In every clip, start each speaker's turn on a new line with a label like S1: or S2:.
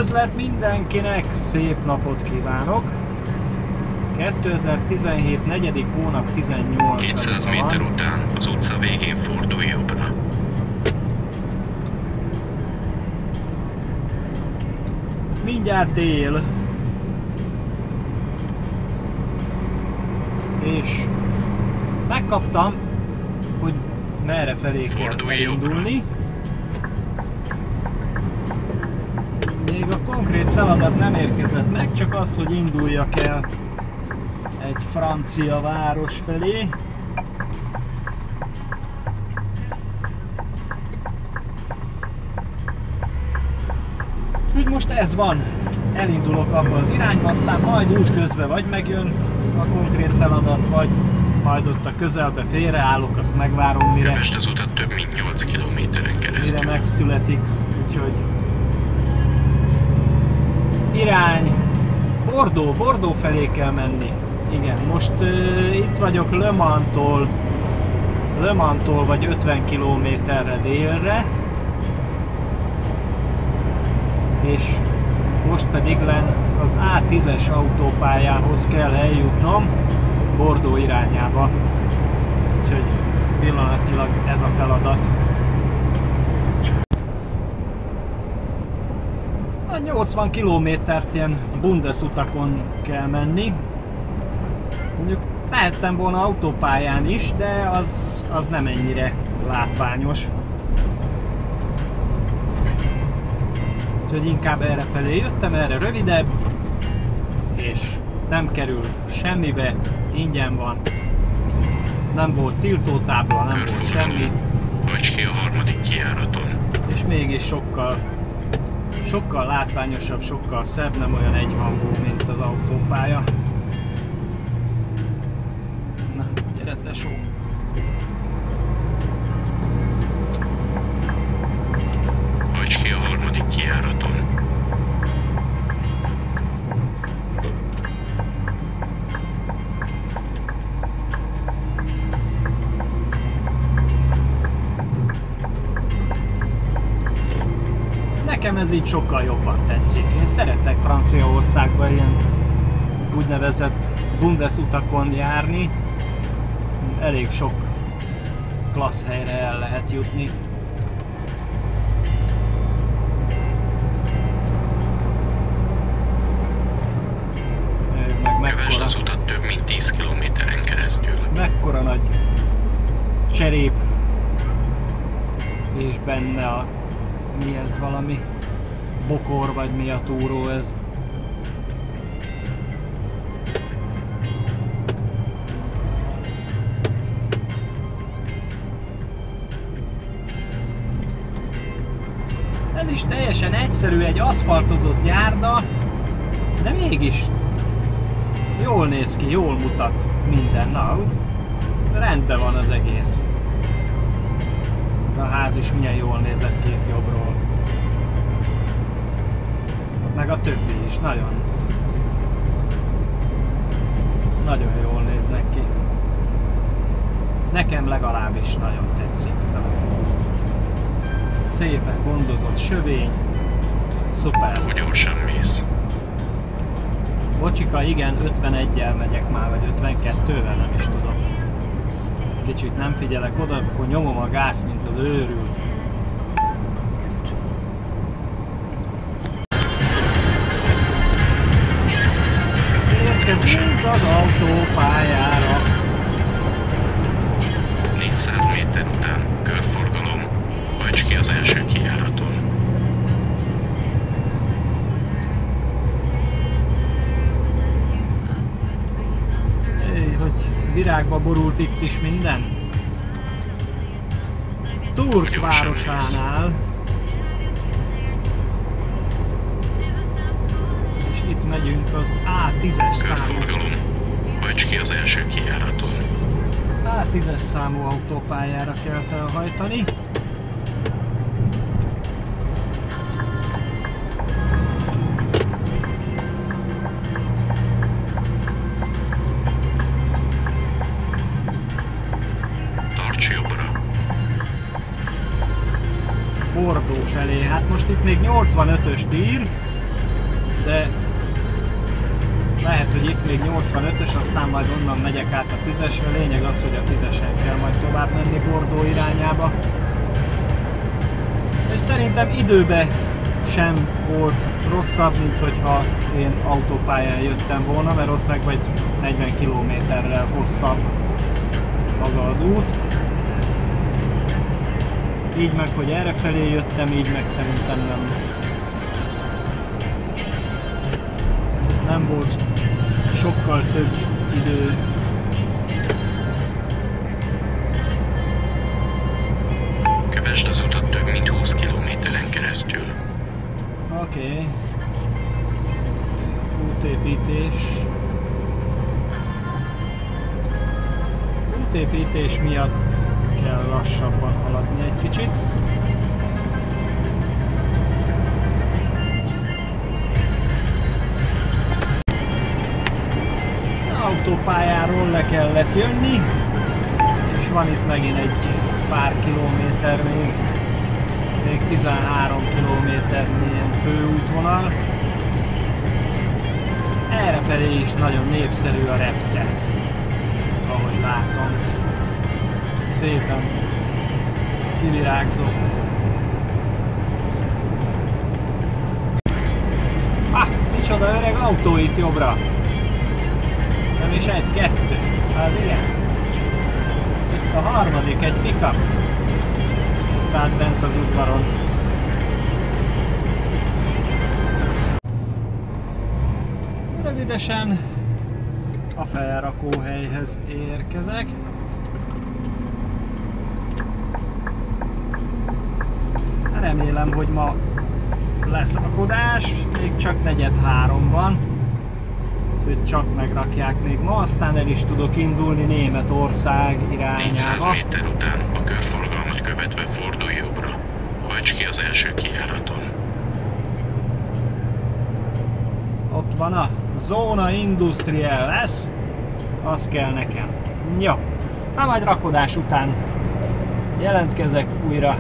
S1: Üdvözlet mindenkinek! Szép napot kívánok! 2017. 4. hónap 18.
S2: 200 méter után az utca végén fordulj jobbra.
S1: Mindjárt dél. És megkaptam, hogy merre felé kell elindulni. Még a konkrét feladat nem érkezett meg, csak az, hogy induljak el egy francia város felé. Úgy most ez van. Elindulok abba az irányba, aztán majd útközben vagy megjön a konkrét feladat, vagy majd ott a közelbe félreállok, azt megvárom, mire...
S2: Kövesd az utat több mint 8 kilométeren keresztül.
S1: Mire megszületik, úgyhogy... Irány... Bordeaux felé kell menni. Igen, most itt vagyok Le Mans-tól vagy 50 kilométerre délre. És most pedig az A10-es autópályához kell eljutnom, Bordeaux irányába. Úgyhogy pillanatnyilag ez a feladat. A 80 kilométert ilyen bundesutakon kell menni. Mondjuk mehettem volna autópályán is, de az nem ennyire látványos. Úgyhogy inkább errefelé jöttem, erre rövidebb, és nem kerül semmibe, ingyen van. Nem volt tiltótábla, nem volt semmi.
S2: Hajts ki a harmadik kijáraton.
S1: És mégis sokkal látványosabb, sokkal szebb, nem olyan egyhangú, mint az autópálya. Na, gyere tesó!
S2: Hajts ki a harmadik kijáraton.
S1: Nekem ez így sokkal jobban tetszik. Én szeretek Franciaországban ilyen úgynevezett bundesutakon járni. Elég sok klassz helyre el lehet jutni.
S2: Kövesd az utat több mint 10 kilométeren keresztül.
S1: Mekkora nagy cserép, és benne a... mi ez, valami bokor, vagy mi a túró ez? Ez is teljesen egyszerű, egy aszfaltozott járda, de mégis jól néz ki, jól mutat minden. Na, rendben van az egész. Ez a ház is milyen jól nézett ki itt jobbról. Meg a többi is, nagyon jól néznek ki. Nekem legalábbis nagyon tetszik. Szépen gondozott sövény. Szuper.
S2: Túl gyorsan mész.
S1: Bocsika, igen, 51-jel megyek már, vagy 52-vel, nem is tudom. Kicsit nem figyelek oda, akkor nyomom a gázt, mint az őrült. Érkezünk az autópályára.
S2: 400 méter után körforgalom, hajts ki az első kijáraton.
S1: Hogy virágba borult itt is minden. Tours városánál. És itt megyünk az A10-es számú.
S2: Körforgalom, hajts ki az első kijáraton.
S1: A10-es számú autópályára kell felhajtani. Bordeaux felé. Hát most itt még 85-öst ír, de lehet, hogy itt még 85-ös, aztán majd onnan megyek át a 10-esre. Lényeg az, hogy a 10-esen kell majd tovább menni Bordeaux irányába. És szerintem időben sem volt rosszabb, mint hogyha én autópályán jöttem volna, mert ott meg vagy 40 km-rel hosszabb maga az út. Így meg, hogy errefelé jöttem, így meg szerintem nem volt sokkal több idő.
S2: Kövesd az utat több mint 20 kilométeren keresztül.
S1: Oké. Útépítés. Útépítés miatt kell lassabban haladni egy kicsit. Autópályáról le kellett jönni, és van itt megint egy pár kilométer még 13 kilométernyi ilyen főútvonal. Errefelé is nagyon népszerű a repce, ahogy látom. Szépen kivirágzott. Micsoda öreg autó itt jobbra! Nem is egy, kettő. Hát igen. Itt a harmadik, egy pickup. Tehát bent az udvaron. Rövidesen a felrakóhelyhez érkezek. Remélem, hogy ma lesz rakodás, még csak 4:03 van. Úgyhogy csak megrakják még ma, aztán el is tudok indulni Németország irányába.
S2: 400 méter után a körforgalmat követve fordulj jobbra. Hajts ki az első kijáraton.
S1: Ott van a Zona Industrial, lesz? Az kell nekem. Jó, hát majd rakodás után jelentkezek újra.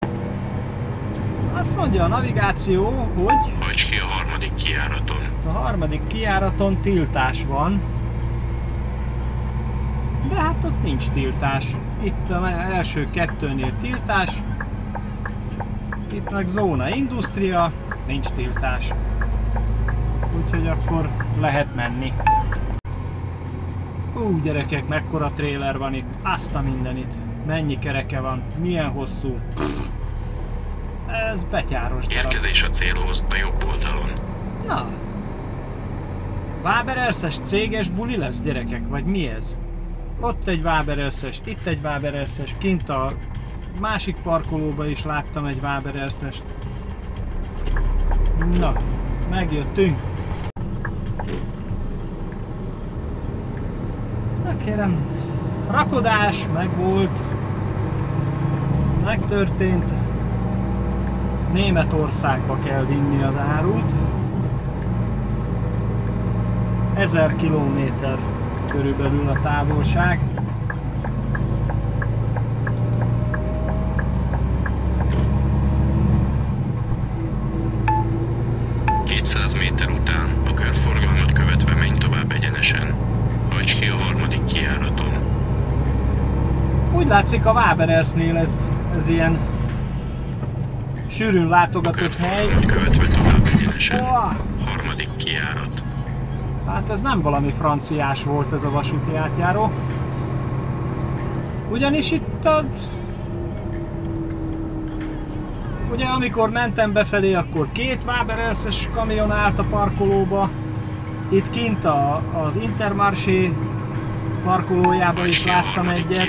S1: Azt mondja a navigáció, hogy
S2: hajts ki a harmadik kijáraton.
S1: a harmadik kijáraton tiltás van. De hát ott nincs tiltás. Itt az első kettőnél tiltás. Itt meg Zona Industria, nincs tiltás. Úgyhogy akkor lehet menni. Gyerekek, mekkora trailer van itt. Azt a mindenit. Mennyi kereke van, milyen hosszú. Ez betyáros darab.
S2: Érkezés a célhoz a jobb oldalon.
S1: Na. Waberelses céges buli lesz, gyerekek, vagy mi ez? Ott egy Waberelses, itt egy Waberelses, kint a másik parkolóban is láttam egy Waberelses. Na, megjöttünk. Na kérem, rakodás megvolt, megtörtént. Németországba kell vinni az árut. 1000 kilométer körülbelül a távolság.
S2: Méter után a körforgalmat követve menj tovább egyenesen. Hajts ki a harmadik kijáraton.
S1: Úgy látszik, a Waberelsnél ez ilyen sűrűn látogatott hely.
S2: A követve tovább egyenesen. Harmadik kijárat.
S1: Hát ez nem valami franciás volt ez a vasúti átjáró. Ugyanis itt ugye amikor mentem befelé, akkor két Waberelses kamion állt a parkolóba. Itt kint az Intermarché parkolójában is láttam egyet.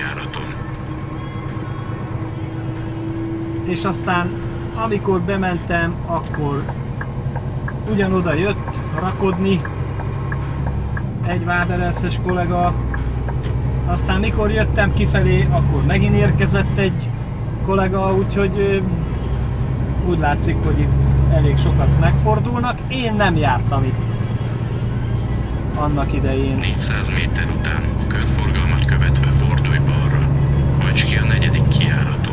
S1: És aztán amikor bementem, akkor ugyanoda jött rakodni egy Waberelses kollega. Aztán mikor jöttem kifelé, akkor megint érkezett egy kollega, úgyhogy úgy látszik, hogy itt elég sokat megfordulnak. Én nem jártam itt annak idején.
S2: 400 méter után a körforgalmat követve fordulj balra. Hajts ki a negyedik kijáraton.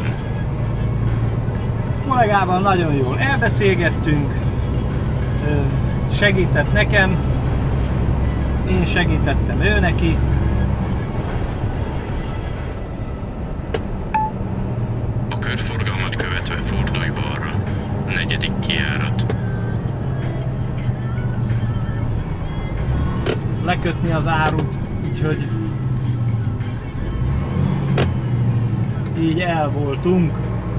S2: Kollégával
S1: nagyon jól elbeszélgettünk, segített nekem, én segítettem ő neki.
S2: A körforgalmat követve fordulj balra. 4. kijárat.
S1: Lekötni az árut, úgyhogy így el voltunk.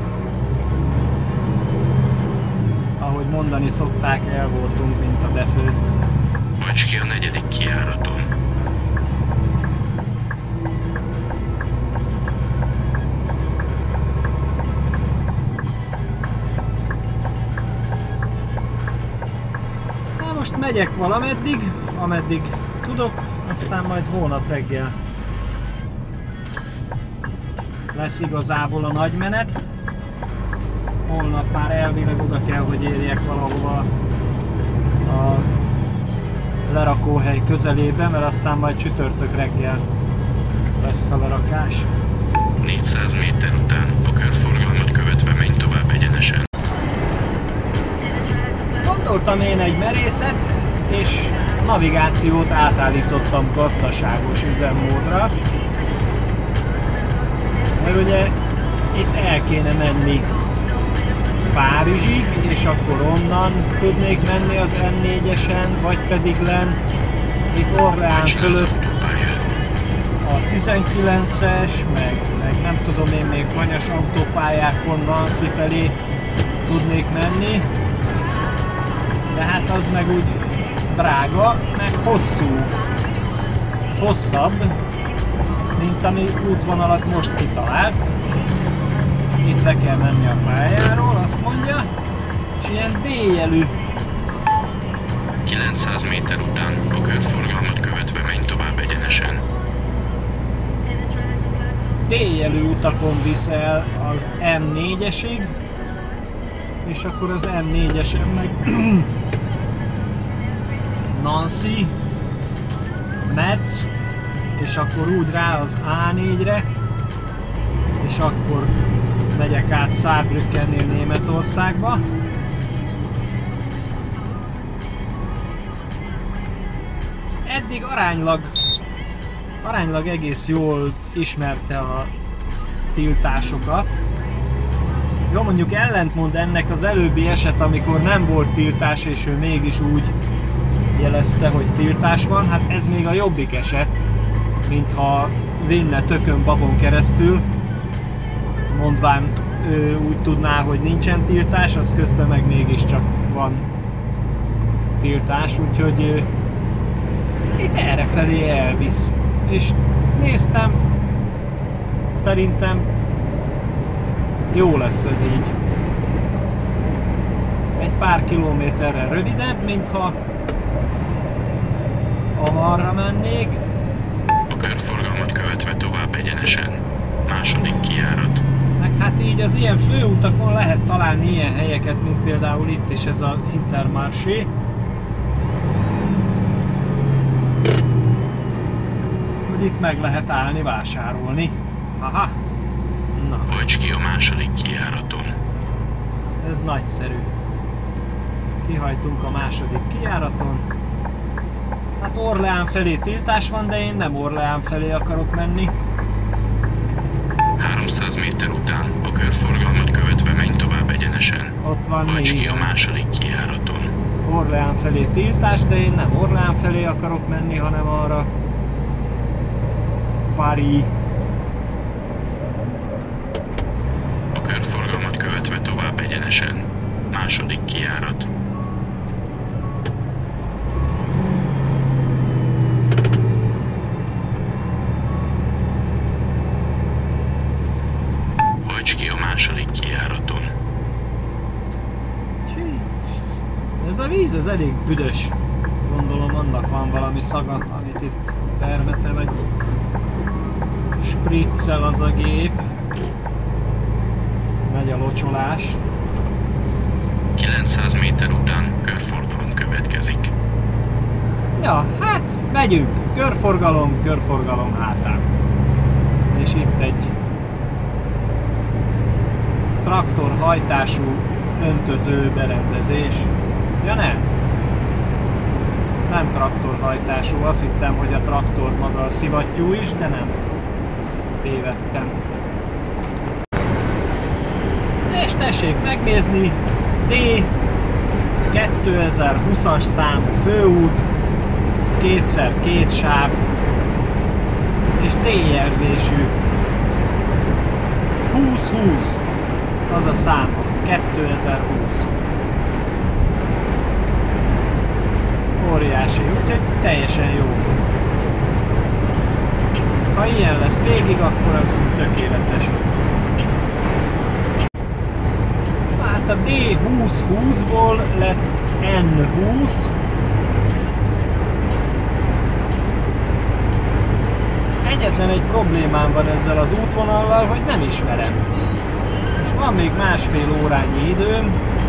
S1: Ahogy mondani szokták, el voltunk, mint a befő.
S2: Hajts ki a 4. kijáraton.
S1: Na most megyek valameddig, ameddig tudok, aztán majd holnap reggel lesz igazából a nagy menet. Holnap már elvileg oda kell, hogy érjek valahova a lerakóhely közelébe, mert aztán majd csütörtök reggel lesz a lerakás.
S2: 400 méter után a körforgalmat követve menj tovább egyenesen.
S1: Gondoltam én egy merészet, és navigációt átállítottam gazdaságos üzemmódra. Mert ugye itt el kéne menni Párizsig, és akkor onnan tudnék menni az N4-esen, vagy pedig len itt Orleán fölött a 19-es, meg nem tudom én, még vanyas autópályákon Nancy felé tudnék menni. De hát az meg úgy drága, meg hosszabb, mint ami útvonalat most kitalált. Itt le kell menni a pályáról, azt mondja, és ilyen D-jelű.
S2: 900 méter után a körforgalmat követve menj tovább egyenesen.
S1: D-jelű utakon visz el az M4-esig, és akkor az M4-esen meg Nancy, Metz, és akkor úgy rá az A4-re, és akkor megyek át Saarbrückennél Németországba. Eddig aránylag egész jól ismerte a tiltásokat. Jó, mondjuk ellentmond ennek az előbbi eset, amikor nem volt tiltás, és ő mégis úgy jelezte, hogy tiltás van. Hát ez még a jobbik eset, mintha vinne tökön babon keresztül, mondván ő úgy tudná, hogy nincsen tiltás, az közben meg mégiscsak van tiltás, úgyhogy itt errefelé elvisz. És néztem, szerintem jó lesz ez így. Egy pár kilométerrel rövidebb, mintha arra mennék.
S2: A körforgalmat követve tovább egyenesen. 2. kijárat.
S1: Meg hát így az ilyen főutakon lehet találni ilyen helyeket, mint például itt is ez az Intermarché. Hogy itt meg lehet állni, vásárolni. Aha. Na.
S2: Hajts ki a 2. kijáraton.
S1: Ez nagyszerű. Kihajtunk a 2. kijáraton. Hát Orleán felé tiltás van, de én nem Orleán felé akarok menni.
S2: 300 méter után a körforgalmat követve menj tovább egyenesen.
S1: Ott van
S2: Hajts
S1: még
S2: ki a 2. kijáraton.
S1: Orleán felé tiltás, de én nem Orleán felé akarok menni, hanem arra Paris.
S2: A körforgalmat követve tovább egyenesen. 2. kijárat. Hajts ki a 2. kijáraton.
S1: Ez a víz, ez elég büdös. Gondolom annak van valami szaga, amit itt termete, vagy spriccel az a gép. Megy a locsolás.
S2: 900 méter után körforgalom következik.
S1: Ja, hát megyünk. Körforgalom hátán. És itt egy traktorhajtású öntöző berendezés. Ja nem? nem traktorhajtású. Azt hittem, hogy a traktor maga a szivattyú is, de nem. Tévedtem. És tessék megnézni, D 2020-as számú főút, 2x2 sáv és D-jelzésű 2020 az a szám, 2020. Óriási, úgyhogy teljesen jó. Ha ilyen lesz végig, akkor az tökéletes. Hát a D2020-ból lett N20. Egyetlen egy problémám van ezzel az útvonallal, hogy nem ismerem. És van még másfél órányi időm.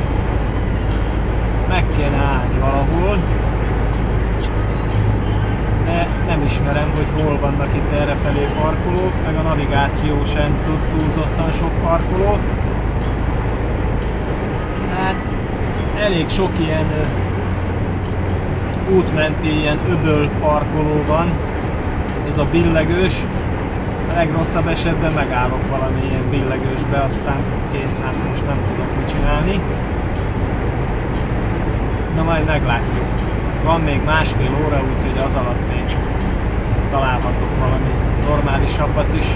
S1: Meg kéne állni valahol. De nem ismerem, hogy hol vannak itt errefelé parkolók, meg a navigáció sem tud túlzottan sok parkolót. Hát elég sok ilyen útmenti ilyen öböl parkoló van. Ez a billegős. A legrosszabb esetben megállok valami ilyen billegősbe, aztán készen, most nem tudok mit csinálni. Na majd meglátjuk. Van még másfél óra, úgyhogy az alatt még találhatok valami normálisabbat is.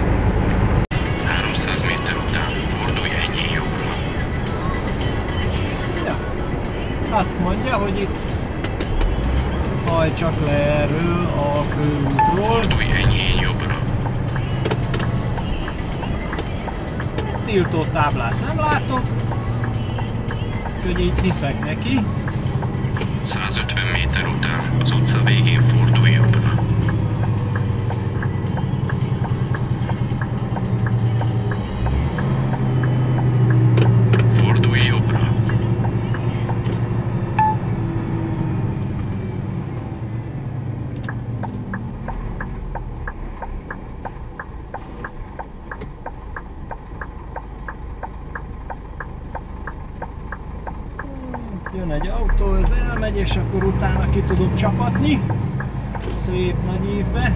S2: 300 méter után fordulj ennyi jobbra.
S1: Ja. Azt mondja, hogy itt hajtsak le erről a főútról.
S2: Fordulj enyhén jobbra.
S1: Tiltó táblát nem látok, úgyhogy így hiszek neki.
S2: 150 méter után az utca végén fordulj jobbra. Fordulj jobbra.
S1: Jön egy autó, ez elmegy, és akkor utána ki tudok csapatni. Szép nagy ívbe.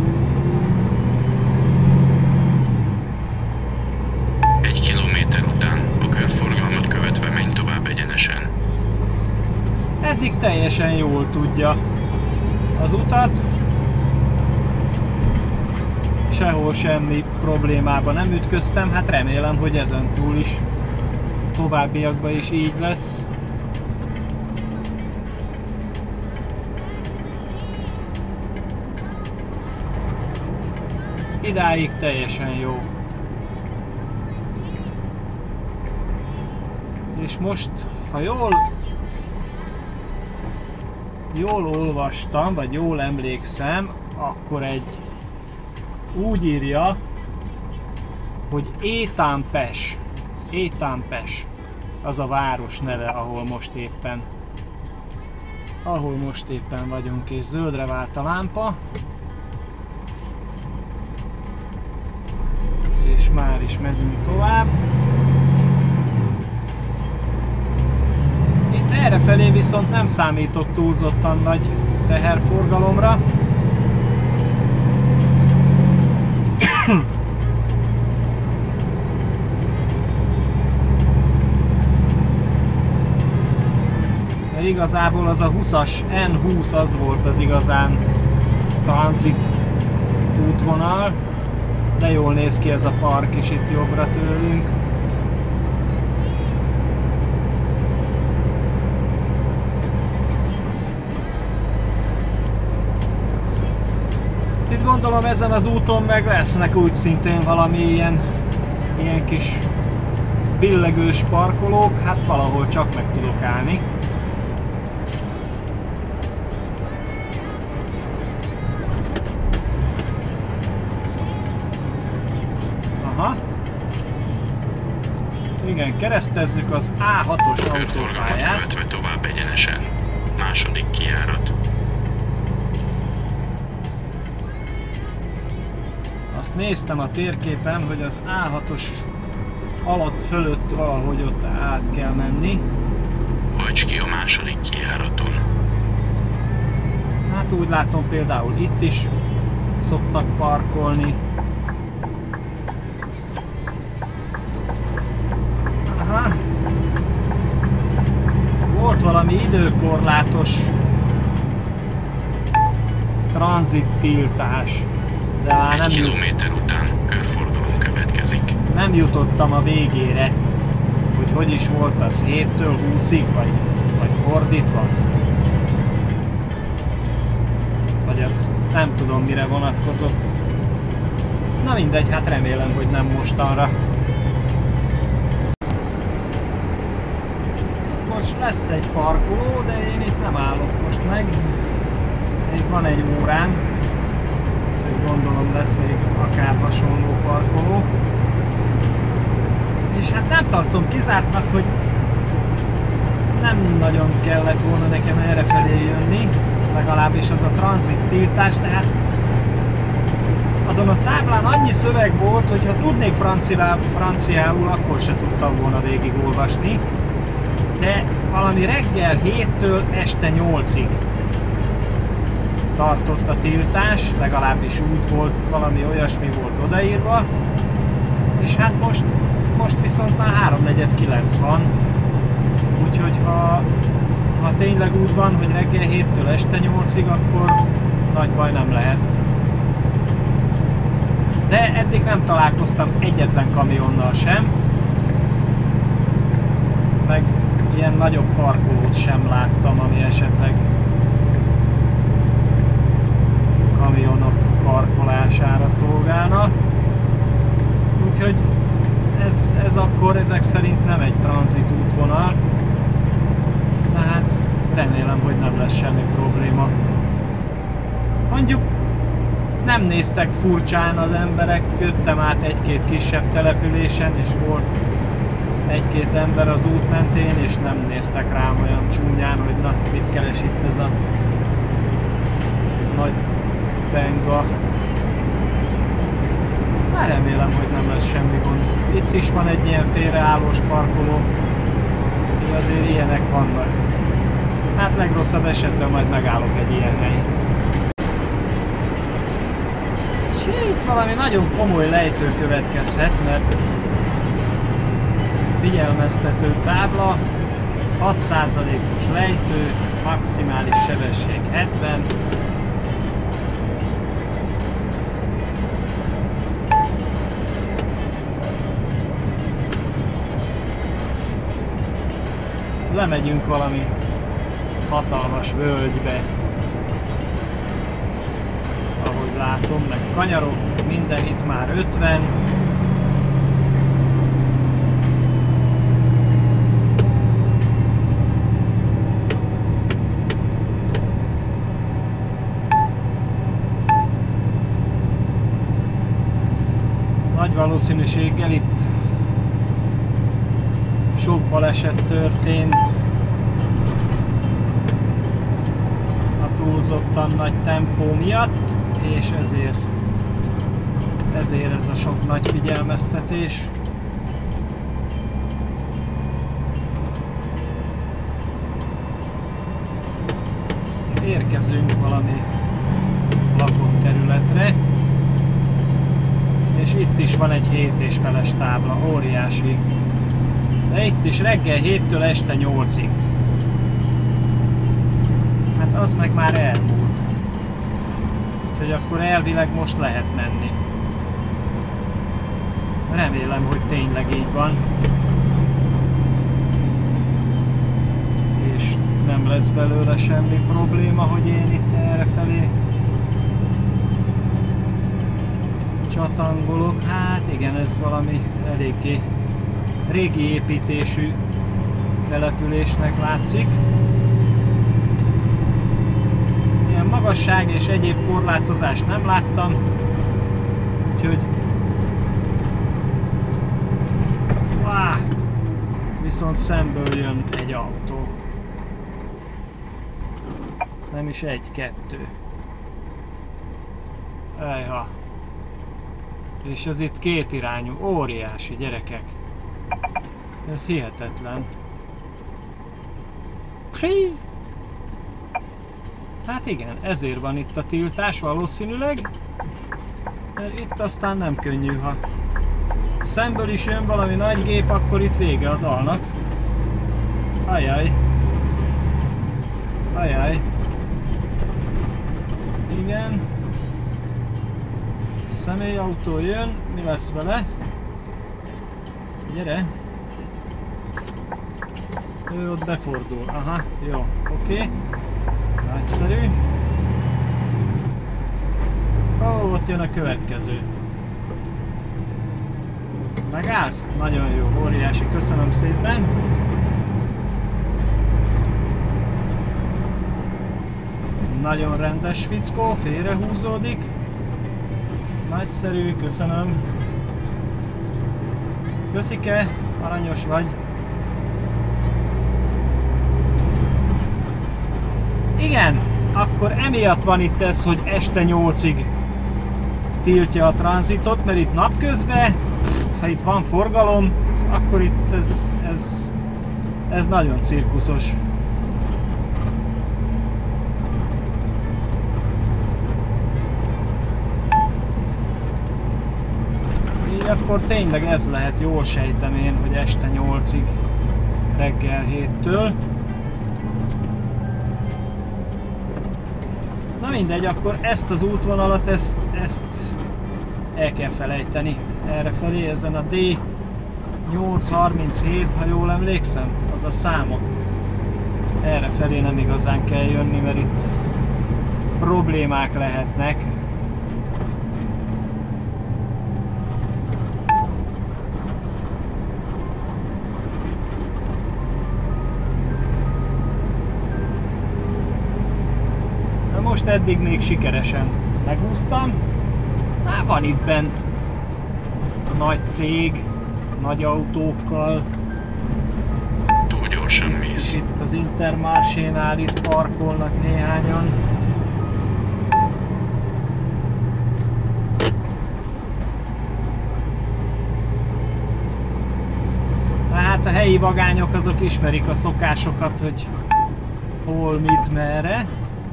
S2: Egy kilométer után a körforgalmat követve menj tovább egyenesen.
S1: Eddig teljesen jól tudja az utat. Sehol semmi problémában nem ütköztem, hát remélem, hogy ezen túl is továbbiakban is így lesz. Idáig teljesen jó. És most, ha jól olvastam, vagy jól emlékszem, akkor úgy írja, hogy Étampes. Étampes az a város neve, ahol most éppen vagyunk, és zöldre vált a lámpa. És már is megyünk tovább. Itt errefelé viszont nem számítok túlzottan nagy teherforgalomra. De igazából az a 20-as, N20 az volt az igazán tranzit útvonal. De jól néz ki ez a park is itt jobbra tőlünk. Itt gondolom ezen az úton meg lesznek úgy szintén valami ilyen kis billegős parkolók, hát valahol csak meg tudok állni. Aha. Igen, keresztezzük az A6-os autópályát.
S2: Követve tovább egyenesen. Második kijárat.
S1: Azt néztem a térképen, hogy az A6-os alatt fölött valahogy ott át kell menni.
S2: Hajts ki a második kijáraton.
S1: Hát úgy látom, például itt is szoktak parkolni. Aha. Volt valami időkorlátos tranzittiltás, de
S2: Egy kilométer után körforgalom következik.
S1: nem jutottam a végére, hogy is volt az 7-től 20-ig, vagy fordítva. Vagy az nem tudom mire vonatkozott. Na mindegy, hát remélem, hogy nem mostanra. Most lesz egy parkoló, de én itt nem állok most meg. Még van egy órám, hogy gondolom lesz még akár hasonló parkoló. És hát nem tartom kizártnak, hogy nem nagyon kellett volna nekem errefelé jönni, legalábbis az a tranzittiltás, de hát azon a táblán annyi szöveg volt, hogy ha tudnék franciául, akkor se tudtam volna végigolvasni. De valami reggel 7-től este 8-ig tartott a tiltás, legalábbis úgy volt, valami olyasmi volt odaírva. És hát most viszont már 8:45 van, úgyhogy ha tényleg úgy van, hogy reggel 7-től este 8-ig, akkor nagy baj nem lehet. De eddig nem találkoztam egyetlen kamionnal sem, meg ilyen nagyobb parkolót sem láttam, ami esetleg kamionok parkolására szolgálna. Úgyhogy ez akkor ezek szerint nem egy tranzit útvonal, tehát remélem, hogy nem lesz semmi probléma. Mondjuk nem néztek furcsán az emberek, jöttem át egy-két kisebb településen, és volt egy-két ember az út mentén, és nem néztek rám olyan csúnyán, hogy na, mit keres itt ez a nagy benga. Hát remélem, hogy nem lesz semmi gond. Itt is van egy ilyen félreállós parkoló, így azért ilyenek vannak. Hát legrosszabb esetben majd megállok egy ilyen helyen. És itt valami nagyon komoly lejtő következhet, mert figyelmeztető tábla, 6%-os lejtő, maximális sebesség 70. Lemegyünk valami hatalmas völgybe, ahogy látom, meg kanyarok, minden itt már 50. Nagy valószínűséggel itt sok baleset történt a túlzottan nagy tempó miatt, és ezért ez a sok nagy figyelmeztetés. Érkezünk valami lakott területre, és itt is van egy 7,5-es tábla, óriási. De itt is reggel 7-től este 8-ig. Hát az meg már elmúlt. Úgyhogy akkor elvileg most lehet menni. Remélem, hogy tényleg így van. És nem lesz belőle semmi probléma, hogy én itt errefelé csatangolok. Hát igen, ez valami eléggé régi építésű településnek látszik. Ilyen magasság és egyéb korlátozást nem láttam, úgyhogy viszont szemből jön egy autó. Nem is egy-kettő. Ejha. És ez itt kétirányú, óriási, gyerekek. Ez hihetetlen. Hát igen, ezért van itt a tiltás valószínűleg. Mert itt aztán nem könnyű, ha szemből is jön valami nagy gép, akkor itt vége a dalnak. Ajaj. Ajaj. Igen. Személyautó jön, mi lesz vele? Gyere! Ő ott befordul. Aha, jó, oké. Nagyszerű. Ó, ott jön a következő. Megállsz? Nagyon jó, óriási, köszönöm szépen. Nagyon rendes fickó, félrehúzódik. Nagyszerű, köszönöm. Köszike, aranyos vagy. Igen, akkor emiatt van itt ez, hogy este 8-ig tiltja a tranzitot, mert itt napközben, ha itt van forgalom, akkor itt ez nagyon cirkuszos. Így akkor tényleg ez lehet, jól sejtem én, hogy este 8-ig, reggel 7-től. Na mindegy, akkor ezt az útvonalat, ezt el kell felejteni. Errefelé, ezen a D837, ha jól emlékszem, az a száma. Errefelé nem igazán kell jönni, mert itt problémák lehetnek. Most eddig még sikeresen megúsztam. Már van itt bent nagy cég, nagy autókkal.
S2: Túl gyorsan mész.
S1: Itt az Intermarché-nál itt parkolnak néhányan. Hát a helyi vagányok azok ismerik a szokásokat, hogy hol, mit, merre.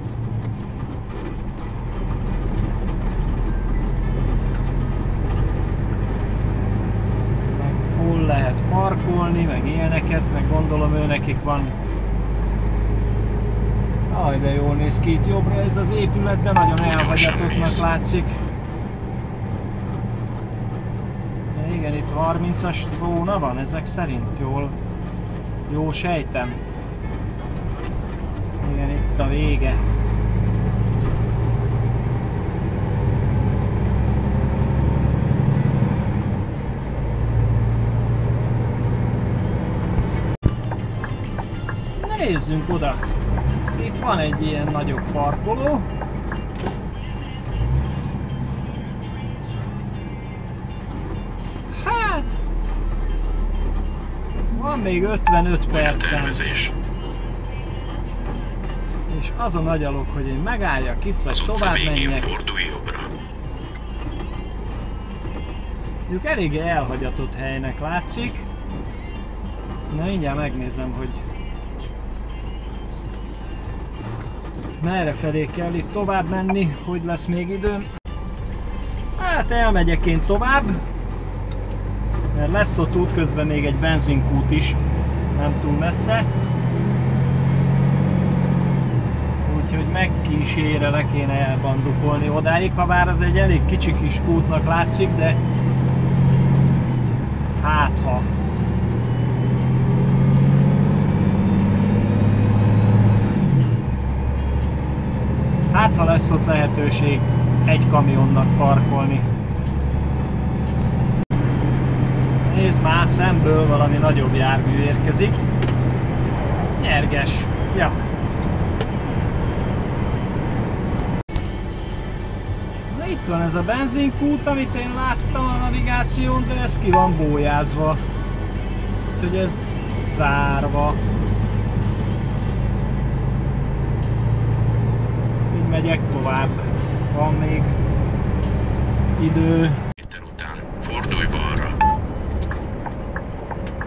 S1: Lehet parkolni, meg ilyeneket, meg gondolom nekik van. Aj, de jól néz ki itt jobbra ez az épület, de nagyon elhagyatottnak látszik. De igen, itt 30-as zóna van ezek szerint, jól sejtem. Igen, itt a vége. Nézzünk oda! Itt van egy ilyen nagyobb parkoló. Hát... van még 55 percen. És azon agyalok, hogy én megálljak itt, vagy tovább menjek.
S2: Fordulj jobbra.
S1: Mondjuk eléggé elhagyatott helynek látszik. Na, mindjárt megnézem, hogy merre felé kell itt tovább menni, hogy lesz még időm. Hát elmegyek én tovább, mert lesz ott útközben még egy benzinkút is, nem túl messze. Úgyhogy megkísérelek én elbandukolni odáig, ha bár az egy elég kicsi kis útnak látszik, de hát ha. Hát ha lesz ott lehetőség egy kamionnak parkolni. Nézd már, szemből valami nagyobb jármű érkezik. Nyerges. Ja. Na itt van ez a benzinkút, amit én láttam a navigáción, de ez ki van bójázva. Úgyhogy ez zárva. Megyek tovább, van még idő.
S2: Méter után fordulj balra.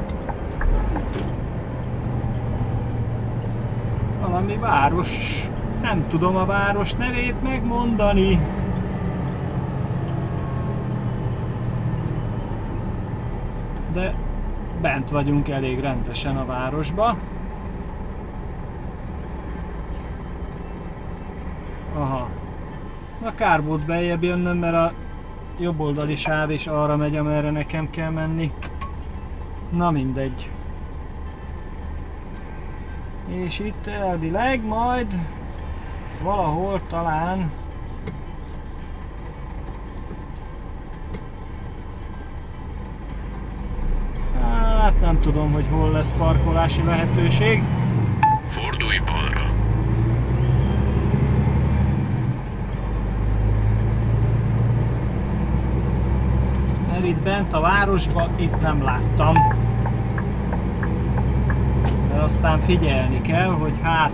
S1: Valami város Nem tudom a város nevét megmondani. De bent vagyunk elég rendesen a városba. Aha. Na kár volt beljebb jönnöm, mert a jobboldali sáv is arra megy, amerre nekem kell menni. Na mindegy. És itt elvileg majd valahol talán hát nem tudom, hogy hol lesz parkolási lehetőség.
S2: Fordulj balra.
S1: Mert itt bent a városban itt nem láttam. De aztán figyelni kell, hogy hát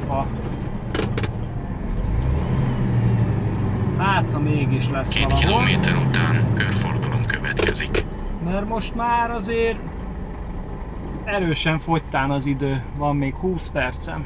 S1: ha mégis lesz
S2: 2
S1: valahol.
S2: kilométer után körforgalom következik.
S1: Mert most már azért erősen fogytán az idő, van még 20 percem.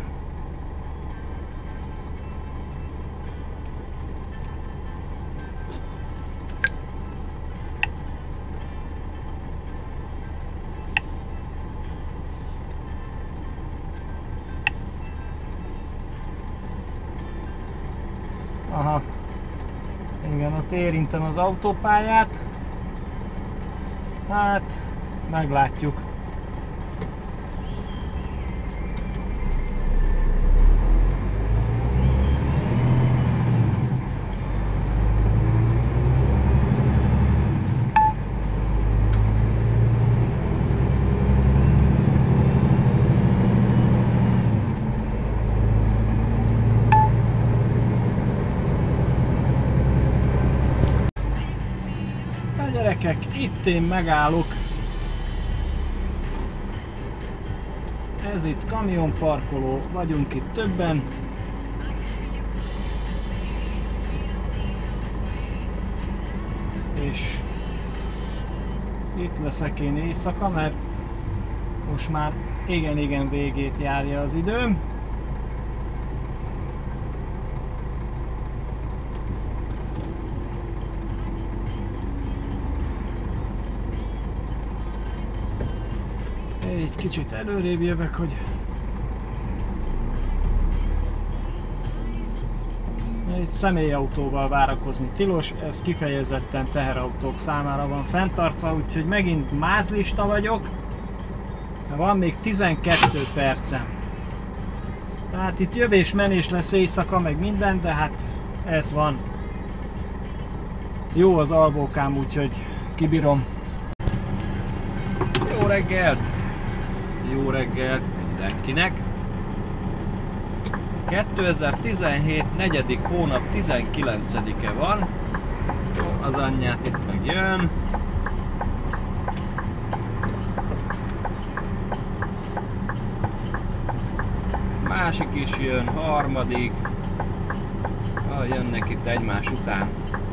S1: Aha. Igen, ott érintem az autópályát. Hát, meglátjuk. Gyerekek, itt én megállok. Ez itt kamionparkoló, vagyunk itt többen. És itt leszek én éjszaka, mert most már igen végét járja az időm. Egy kicsit előrébb jövök, hogy itt személyautóval várakozni tilos, ez kifejezetten teherautók számára van fenntartva, úgyhogy megint mázlista vagyok. Van még 12 percem. Tehát itt jövés-menés lesz éjszaka, meg minden, de hát ez van. Jó az albókám, úgyhogy kibírom. Jó reggelt! Jó reggelt mindenkinek! 2017. 4. hónap 19-e van. Az anyját itt meg jön. Másik is jön, harmadik. Jönnek itt egymás után.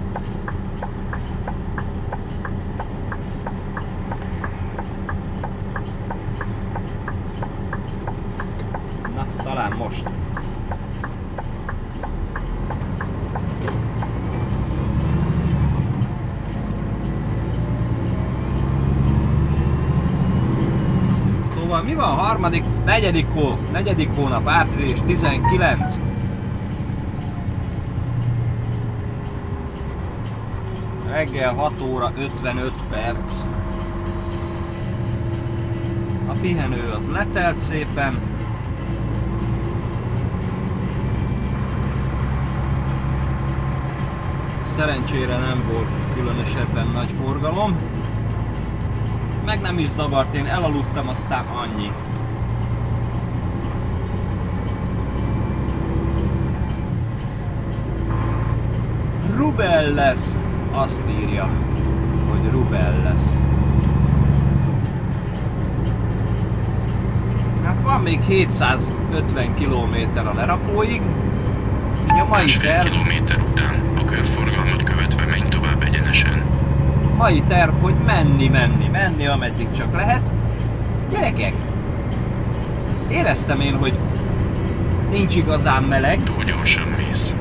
S1: Talán most. Szóval mi van? Negyedik hónap, április 19. Reggel 6 óra 55 perc. A pihenő az letelt szépen. Szerencsére nem volt különösebben nagy forgalom. Meg nem is zavart, én elaludtam, aztán annyi. Rubel lesz, azt írja, hogy Rubel lesz. Hát van még 750 km a lerakóig. Ugye a mai
S2: Másfél kilométer után a körforgalmat követve menj tovább egyenesen.
S1: Mai terv, hogy menni, ameddig csak lehet. Gyerekek, éreztem én, hogy nincs igazán meleg.
S2: Túl gyorsan mész.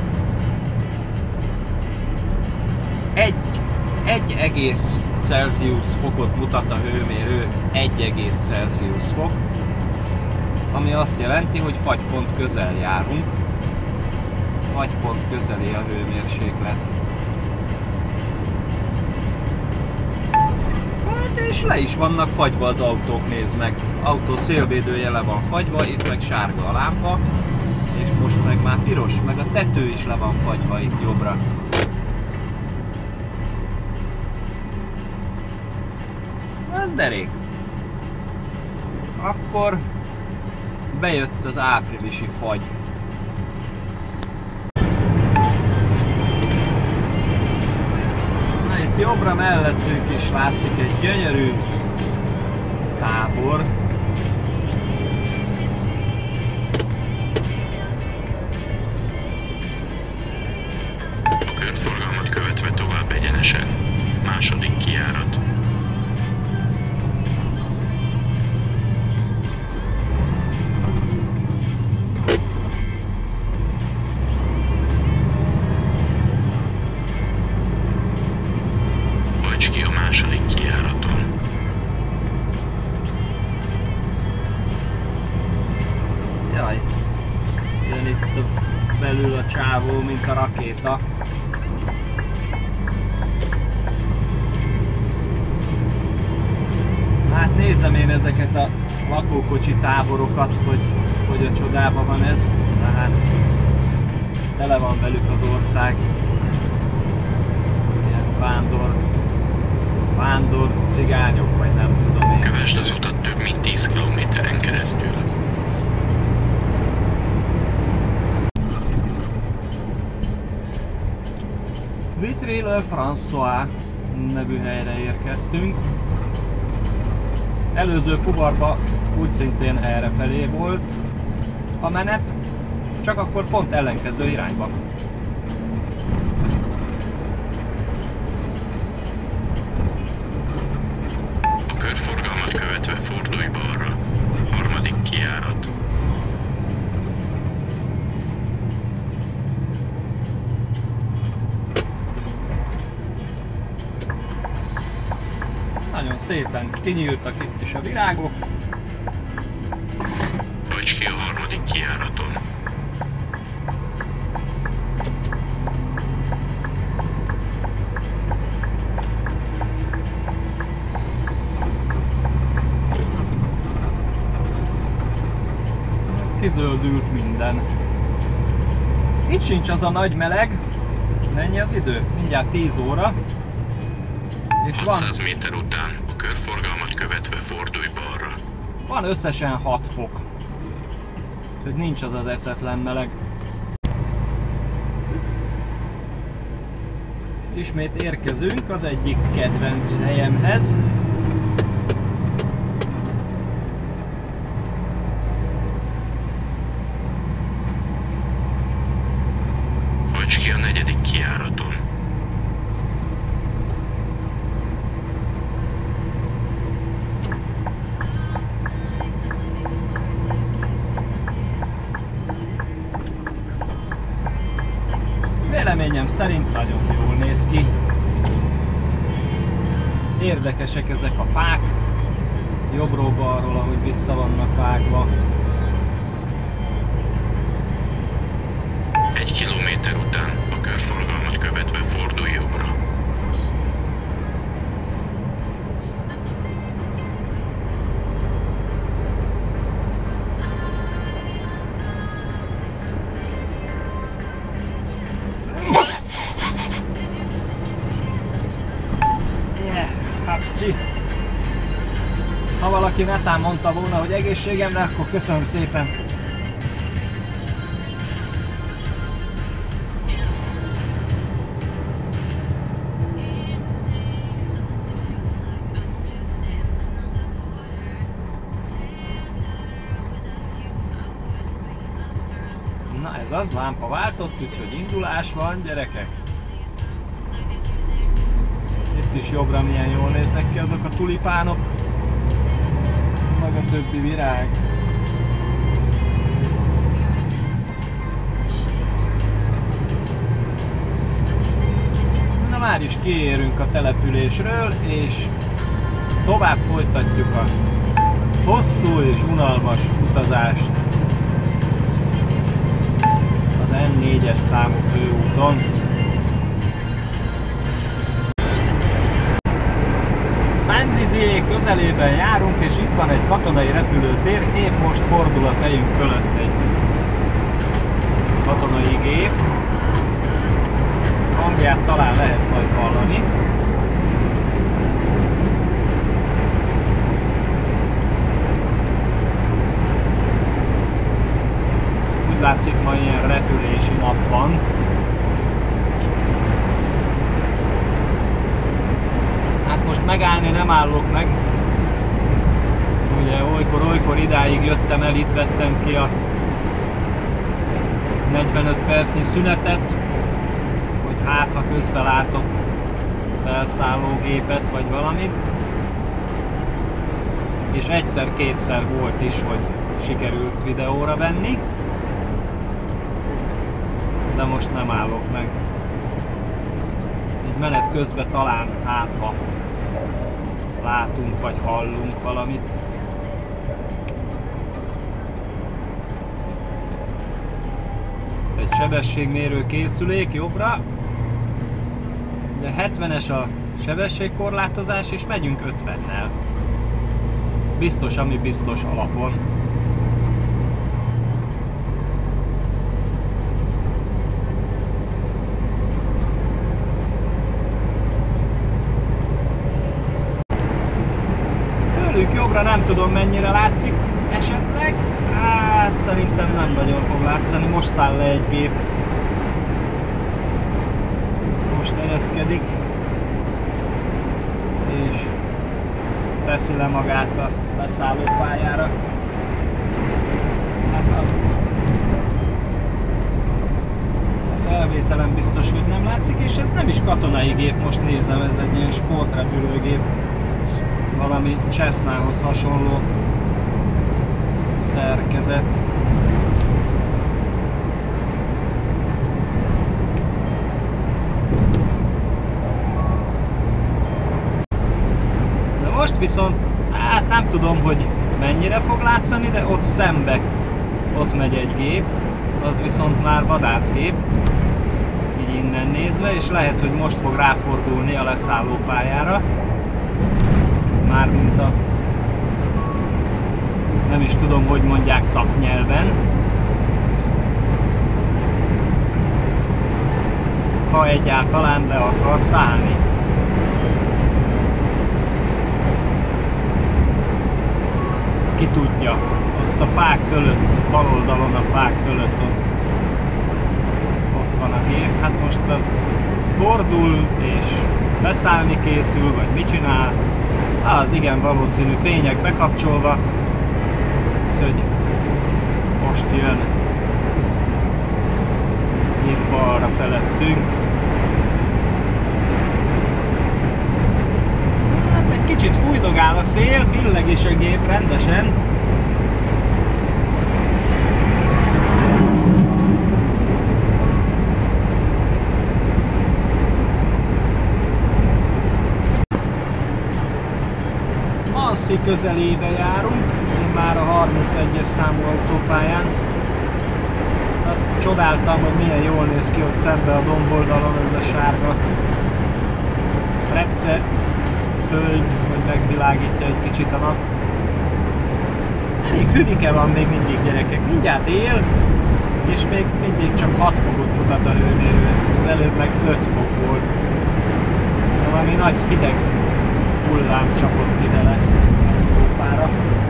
S1: 1 Celsius fokot mutat a hőmérő, 1 Celsius fok, ami azt jelenti, hogy fagypont közel járunk, fagypont közeli a hőmérséklet. Hát és le is vannak fagyva az autók, nézd meg. Autó szélvédője le van fagyva, itt meg sárga a lámpa, és most meg már piros, meg a tető is le van fagyva itt jobbra. Ez derék. Akkor bejött az áprilisi fagy. Na, itt jobbra mellettünk is látszik egy gyönyörű tábor.
S2: A körforgalmat követve tovább egyenesen. Második kijárat. Hajts ki a második kijáraton.
S1: Jaj, jön itt belül a csávó, mint a rakéta. Hát nézem én ezeket a lakókocsi táborokat, hogy a csodában van ez. Na hát, tele van velük az ország. Ilyen vándor cigányok, vagy nem tudom én.
S2: Kövesd az utat több mint 10 kilométeren keresztül.
S1: Vitry-le-François nevű helyre érkeztünk. Előző fuvarba úgy szintén errefelé volt a menet, csak akkor pont ellenkező irányba.
S2: A körforgalmat követve fordulj balra. Harmadik kijárat.
S1: Nagyon szépen kinyíltak itt is a virágok.
S2: Hajts ki a harmadik kijáraton.
S1: Kizöldült minden. Itt sincs az a nagy meleg. Mennyi az idő? Mindjárt 10 óra. És
S2: 600 méter után a körforgalmat követve fordulj balra.
S1: van összesen 6 fok. Hogy nincs az az eszetlen meleg. Ismét érkezünk az egyik kedvenc helyemhez.
S2: Hajts ki a negyedik kijáraton.
S1: Véleményem szerint nagyon jól néz ki. Érdekesek ezek a fák. Jobbról balról, ahogy vissza vannak vágva.
S2: 1 kilométer után a körforgalmat követve fordulj jobbra.
S1: Ha valaki netán mondta volna, hogy egészségemre, akkor köszönöm szépen. Na ez az, lámpa váltott, úgyhogy indulás van, gyerekek. Itt is jobbra milyen jól néznek ki azok a tulipánok, meg a többi virág. kiérünk a településről, és tovább folytatjuk a hosszú és unalmas utazást az N4-es számú főúton. Szentdizié közelében járunk, és itt van egy katonai repülőtér, épp most fordul a fejünk fölött egy katonai gép. Hangját talán lehet majd hallani. Úgy látszik, ma ilyen repülési nap van. Hát most megállni nem állok meg. Ugye olykor idáig jöttem el, itt vettem ki a 45 percnyi szünetet, hogy hát ha közben látok felszállógépet vagy valamit. És egyszer-kétszer volt is, hogy sikerült videóra venni, de most nem állok meg. Így menet közben talán hát ha látunk vagy hallunk valamit. Egy sebességmérő készülék jobbra. De 70-es a sebességkorlátozás, és megyünk 50-nel. Biztos, ami biztos alapon. Tőlük jobbra nem tudom, mennyire látszik esetleg. Hát szerintem nem nagyon fog látszani. Most száll le egy gép. Most ereszkedik. És teszi le magát a leszállópályára. Hát azt a felvételen biztos, hogy nem látszik, és ez nem is katonai gép, most nézem, ez egy ilyen sportrepülőgép. Valami Cessnához hasonló szerkezet. De most viszont, hát nem tudom, hogy mennyire fog látszani, de ott szembe, ott megy egy gép, az viszont már vadászgép, így innen nézve, és lehet, hogy most fog ráfordulni a leszállópályára. Mármint a... nem is tudom, hogy mondják szaknyelven. Ha egyáltalán le akar szállni. Ki tudja, ott a fák fölött, bal oldalon a fák fölött ott van a gép. Hát most az fordul és leszállni készül, vagy mit csinál? Az igen valószínű, fények bekapcsolva. Úgyhogy most jön itt balra felettünk. Hát egy kicsit fújdogál a szél, billeg is a gép rendesen. Masszi közelébe járunk, én már a 31-es számú autópályán. Azt csodáltam, hogy milyen jól néz ki ott szembe a domboldalon ez a sárga repce föld, hogy megvilágítja egy kicsit a nap. Elég hüvike van még mindig, gyerekek, mindjárt él, és még mindig csak 6 fokot mutat a hőmérő, az előbb meg 5 fok volt. Valami nagy hideg hullám csapott ide le Európára.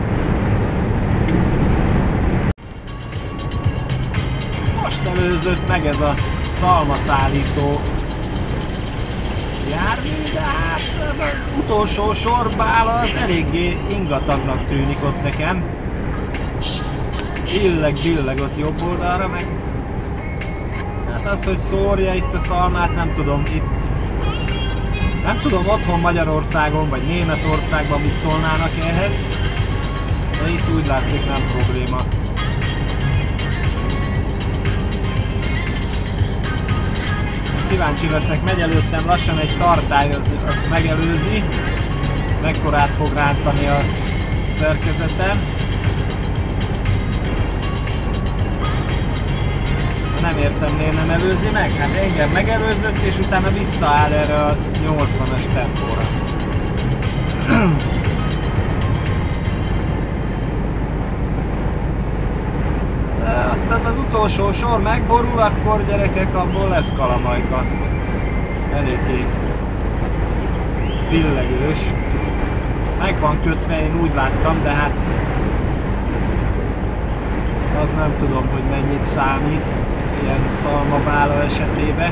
S1: Most előzött meg ez a szalmaszállító jármű, de hát az utolsó sorban áll, az eléggé ingatagnak tűnik ott nekem. Billeg ott jobb oldalra, meg hát az, hogy szórja itt a szalmát, nem tudom, itt nem tudom otthon Magyarországon vagy Németországban mit szólnának ehhez, de itt úgy látszik nem probléma. kíváncsi leszek, megy előttem lassan egy tartály, azt megelőzi, mekkorát fog rántani a szerkezetem. Nem értem, miért nem előzi meg? Hát engem megelőzött, és utána visszaáll erre a 80-as tempóra. Ott az utolsó sor megborul, akkor gyerekek, abból lesz kalamajka. Eléggé billegős. Meg van kötve, én úgy láttam, de hát az nem tudom, hogy mennyit számít ilyen szalmabála esetében.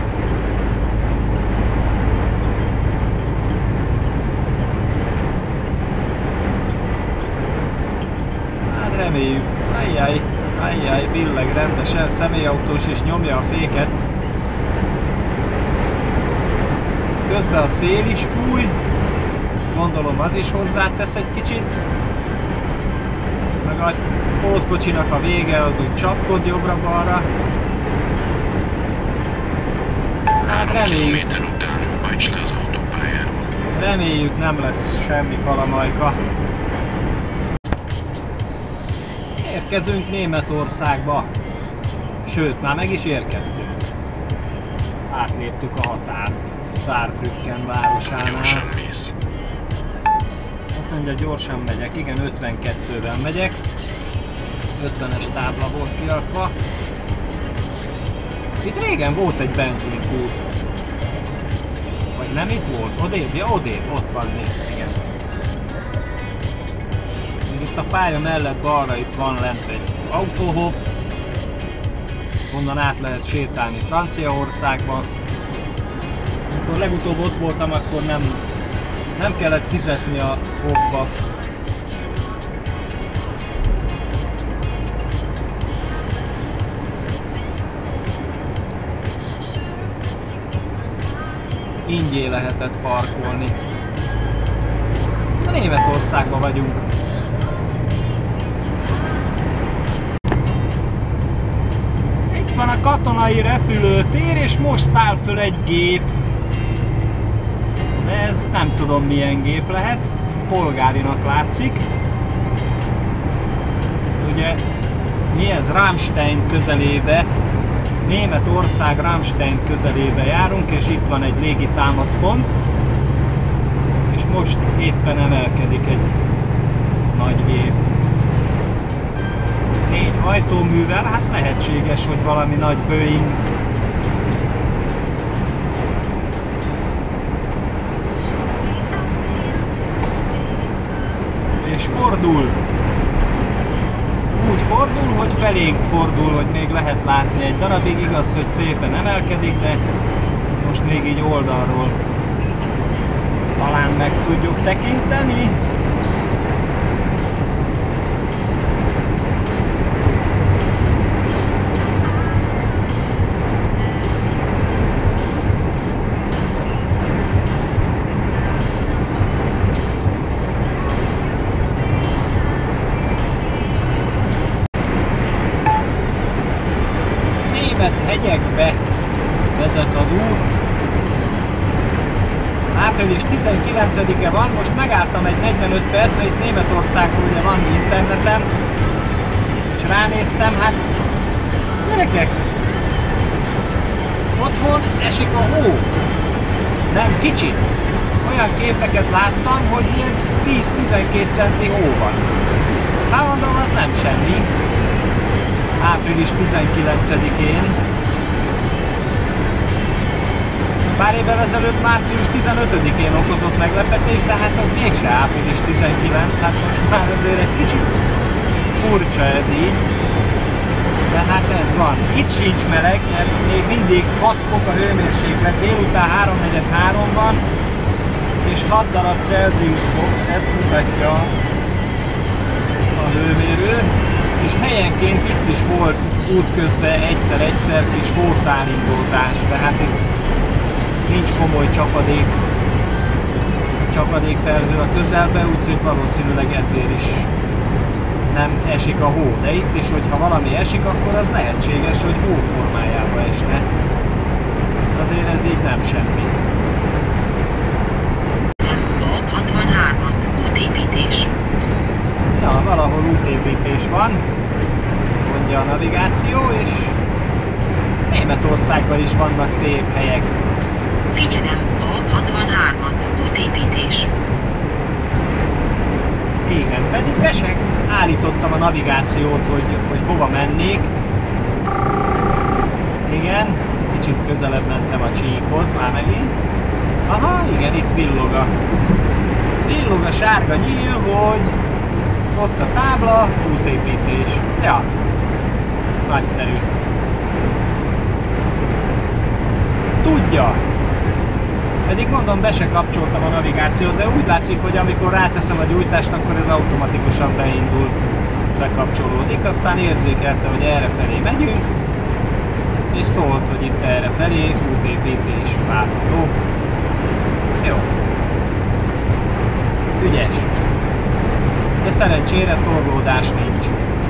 S1: Hát reméljük. Ajjaj, billeg rendesen, személyautós és nyomja a féket. Közben a szél is fúj, gondolom az is hozzátesz egy kicsit. Meg a pótkocsinak a vége az úgy csapkod jobbra-balra. Hát reméljük.
S2: Után hajts le az autópályáról.
S1: Reméljük, nem lesz semmi kalamajka. Érkezünk Németországba. Sőt, már meg is érkeztünk. Átléptük a határt Saarbrücken városánál.
S2: Gyorsan mész.
S1: Azt mondja, gyorsan megyek. Igen, 52-vel megyek. 50-es tábla volt kirakva. Itt régen volt egy benzinkút. Vagy nem itt volt? Odébb? Ja, odébb. Ott van még. Igen. Itt a pálya mellett balra itt van lent egy autóhop. Onnan át lehet sétálni Franciaországba. Amikor legutóbb ott voltam, akkor nem kellett fizetni a hopba. Ingyé lehetett parkolni. Németországban vagyunk. Itt van a katonai repülőtér, és most száll föl egy gép. De ez nem tudom milyen gép lehet. Polgárinak látszik. Ugye mi ez? Ramstein közelébe. Németország Ramstein közelébe járunk, és itt van egy légi támaszpont. És most éppen emelkedik egy nagy gép. 4 hajtóművel, hát lehetséges, hogy valami nagy Boeing. És fordul. Úgy fordul, hogy felénk fordul, hogy még lehet látni egy darabig. Igaz, hogy szépen emelkedik, de most még így oldalról talán meg tudjuk tekinteni. Hegyekbe vezet az út. Április 19-e van, most megálltam egy 45 percre, itt Németországban ugye van internetem, és ránéztem, hát gyerekek, otthon esik a hó. Nem kicsit. Olyan képeket láttam, hogy ilyen 10-12 centi hó van. Hát mondom, az nem semmi. Április 19-én. Pár évvel ezelőtt március 15-én okozott meglepetést, de hát az mégse április 19, hát most már azért egy kicsit furcsa ez így. De hát ez van. Itt sincs meleg, mert még mindig 6 fok a hőmérséklet, délután 3:43 van, és 6 darab Celsius fok, ezt mutatja a hőmérő. És helyenként itt is volt útközben egyszer-egyszer kis hószálindózás, tehát itt nincs komoly csapadékfelhő a közelben, úgyhogy valószínűleg ezért is nem esik a hó. De itt is, hogyha valami esik, akkor az lehetséges, hogy hó formájába esne. azért ez így nem semmi.
S3: Bob 63-at, útépítés.
S1: Ja, valahol útépítés van, mondja a navigáció, és Németországban is vannak szép helyek.
S3: Figyelem, Bob 63-at, útépítés.
S1: Igen, pedig be se állítottam a navigációt, hogy hova mennék. Igen, kicsit közelebb mentem a csíkhoz már megint. Aha, igen, itt villog a sárga nyíl, hogy ott a tábla, útépítés. Ja, nagyszerű. Tudja. Pedig mondom, be se kapcsoltam a navigációt, de úgy látszik, hogy amikor ráteszem a gyújtást, akkor ez automatikusan beindul, bekapcsolódik. Aztán érzékelte, hogy errefelé megyünk, és szólt, hogy itt errefelé útépítés várható. Jó. Ügyes. De szerencsére torlódás nincs.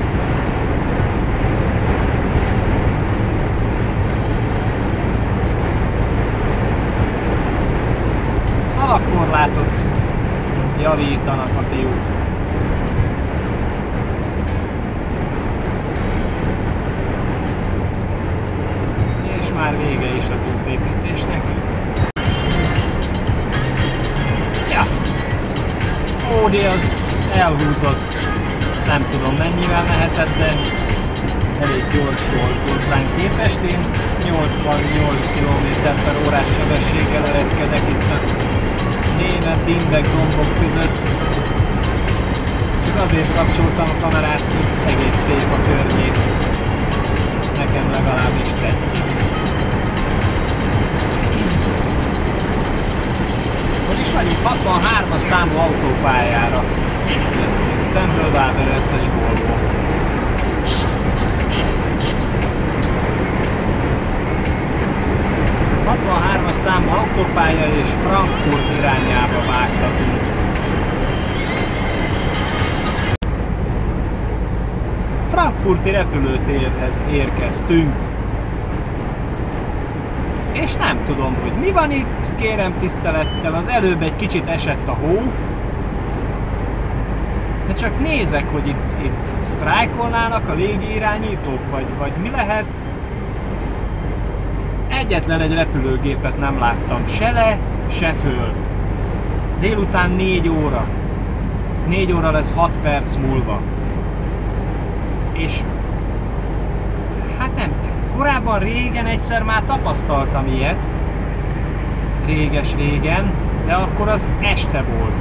S1: Szalagkorlátot javítanak a fiúk. És már vége is az útépítésnek. Yes. Ódi az elhúzott. Nem tudom mennyivel mehetett, de elég gyors volt hozzánk képest. Én 88 km/h sebességgel ereszkedek itt a német dimbek gombok között. Csak azért kapcsoltam a kamerát, hogy egész szép a környék. Nekem legalábbis tetszik. Hogy is vagyunk 63-as számú autópályára. Szemből Waberers-es Volvo. A 63-as számú autópálya és Frankfurt irányába vágtatunk. Frankfurti repülőtérhez érkeztünk. És nem tudom, hogy mi van itt, kérem tisztelettel, az előbb egy kicsit esett a hó. De csak nézek, hogy itt sztrájkolnának a légirányítók, vagy mi lehet. Egyetlen egy repülőgépet nem láttam, se le, se föl. Délután 4 óra. 4 óra lesz 6 perc múlva. És hát nem, korábban régen egyszer már tapasztaltam ilyet. Réges-régen, de akkor az este volt.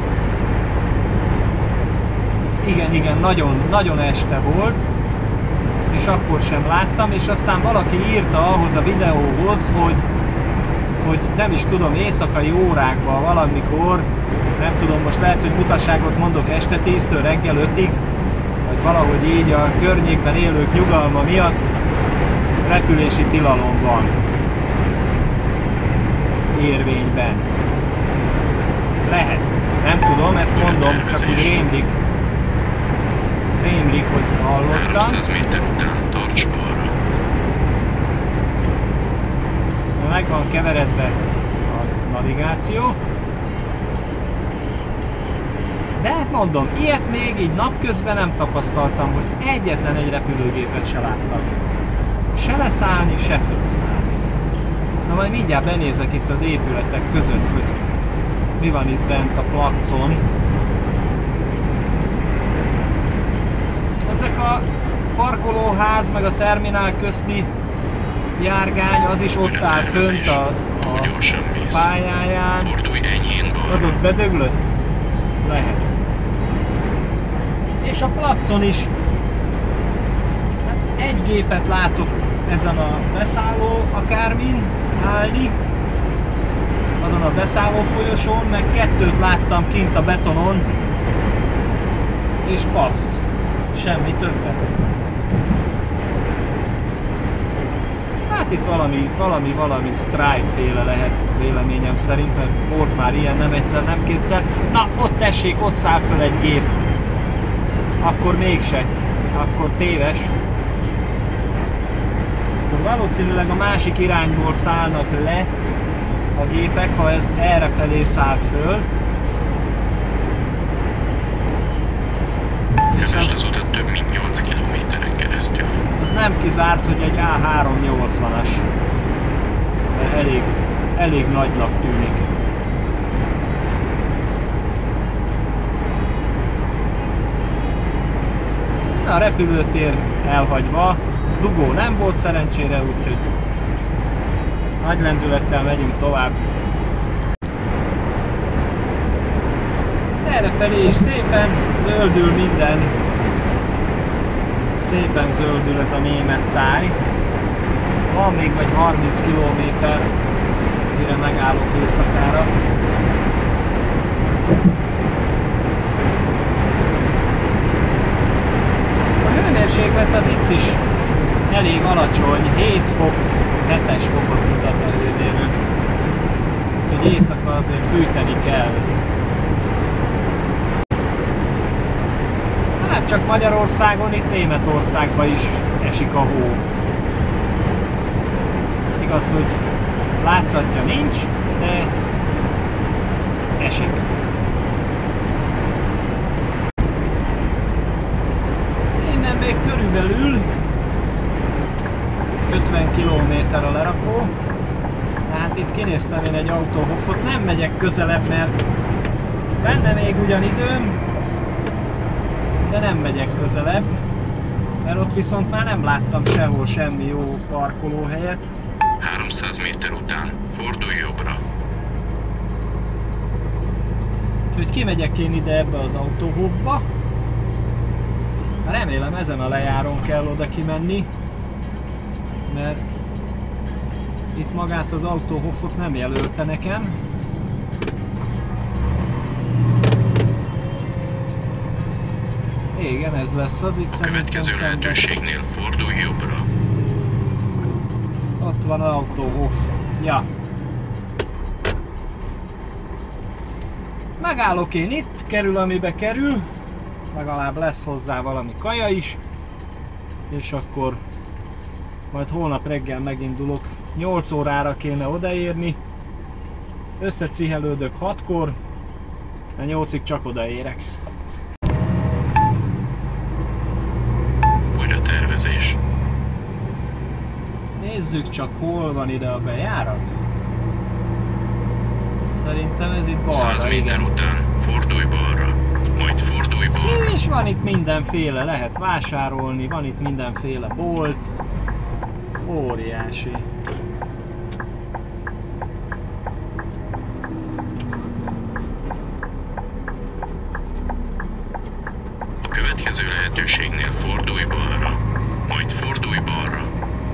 S1: Igen, nagyon este volt. És akkor sem láttam, és aztán valaki írta ahhoz a videóhoz, hogy nem is tudom, éjszakai órákban valamikor, nem tudom, most lehet, hogy butaságot mondok, este 10-től reggel 5-ig, vagy valahogy így a környékben élők nyugalma miatt repülési tilalom van érvényben. Lehet, nem tudom, ezt mondom, csak úgy rémlik, hogy hallottam.
S2: 300 méter után tarts balra.
S1: Meg van keveredve a navigáció. De mondom, ilyet még így napközben nem tapasztaltam, hogy egyetlen egy repülőgépet se láttam. Se leszállni, se felszállni. Na majd mindjárt benézek itt az épületek között, hogy mi van itt bent a placon. Ezek a parkolóház meg a terminál közti járgány, az is ott áll fönt a pályáján.
S2: Fordulj enyhén balra.
S1: Az ott bedöglött? Lehet. És a placon is. Hát egy gépet látok ezen a beszálló akármin állni. Azon a beszálló folyosón, meg 2 láttam kint a betonon. És passz. Semmi többet. Hát itt valami strike-féle lehet véleményem szerint, mert volt már ilyen nem egyszer, nem kétszer. Na, ott tessék, ott száll föl egy gép. Akkor mégse. Akkor téves. Valószínűleg a másik irányból szállnak le a gépek, ha ez errefelé száll föl.
S2: Kövesd az utat több mint 8 kilométeren keresztül.
S1: Az nem kizárt, hogy egy A380-as. Elég nagynak tűnik. A repülőtér elhagyva, dugó nem volt szerencsére, úgyhogy nagy lendülettel megyünk tovább. Errefelé is szépen zöldül minden. Szépen zöldül ez a német táj. Van még vagy 30 km, mire megállok éjszakára. A hőmérséklet az itt is elég alacsony, 7 fok, 7-es fokot mutat a hőmérő. Úgyhogy éjszaka azért fűteni kell. Nem csak Magyarországon, itt Németországban is esik a hó. Igaz, hogy látszatja nincs, de esik. Innen még körülbelül 50 km a lerakó. Tehát itt kinéztem én egy autóhoffot, nem megyek közelebb, mert lenne még ugyan időm, de nem megyek közelebb, mert ott viszont már nem láttam sehol semmi jó parkolóhelyet.
S2: 300 méter után fordulj jobbra.
S1: Úgyhogy kimegyek én ide ebbe az autóhofba. Remélem ezen a lejáron kell oda kimenni, mert itt magát az autóhofot nem jelölte nekem. Igen, ez lesz az itt.
S2: A következő lehetőségnél fordulj jobbra.
S1: Ott van az autóhof. Ja. Megállok én itt, kerül amibe kerül. Legalább lesz hozzá valami kaja is. És akkor majd holnap reggel megindulok. 8 órára kéne odaérni. Összecihelődök 6-kor. A 8-ig csak odaérek.
S2: Újra tervezés.
S1: Nézzük csak, hol van ide a bejárat. Szerintem ez itt balra.
S2: 100 méter
S1: igen.
S2: után fordulj balra, majd fordulj balra.
S1: És van itt mindenféle, lehet vásárolni, van itt mindenféle bolt. Óriási.
S2: A következő lehetőségnél fordulj balra, majd fordulj balra.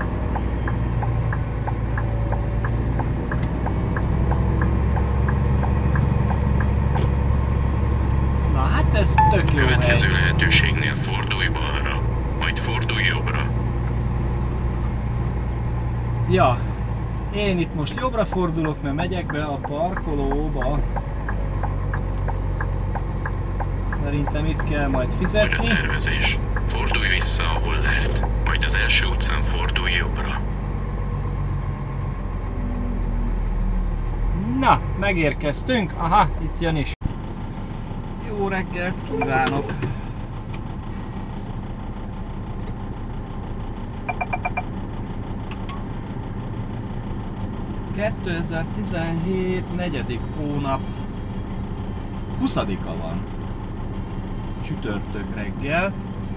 S1: Na hát ez tök
S2: A
S1: jó
S2: következő
S1: hely.
S2: lehetőségnél fordulj balra, majd fordulj jobbra.
S1: Ja, én itt most jobbra fordulok, mert megyek be a parkolóba. Szerintem itt kell majd
S2: Újra
S1: fizetni.
S2: tervezés. Fordulj vissza, ahol lehet, majd az első utcán fordulj jobbra.
S1: Na, megérkeztünk. Aha, itt jön is. Jó reggelt kívánok! ...2017. 4. hónap 20-a van. Csütörtök reggel.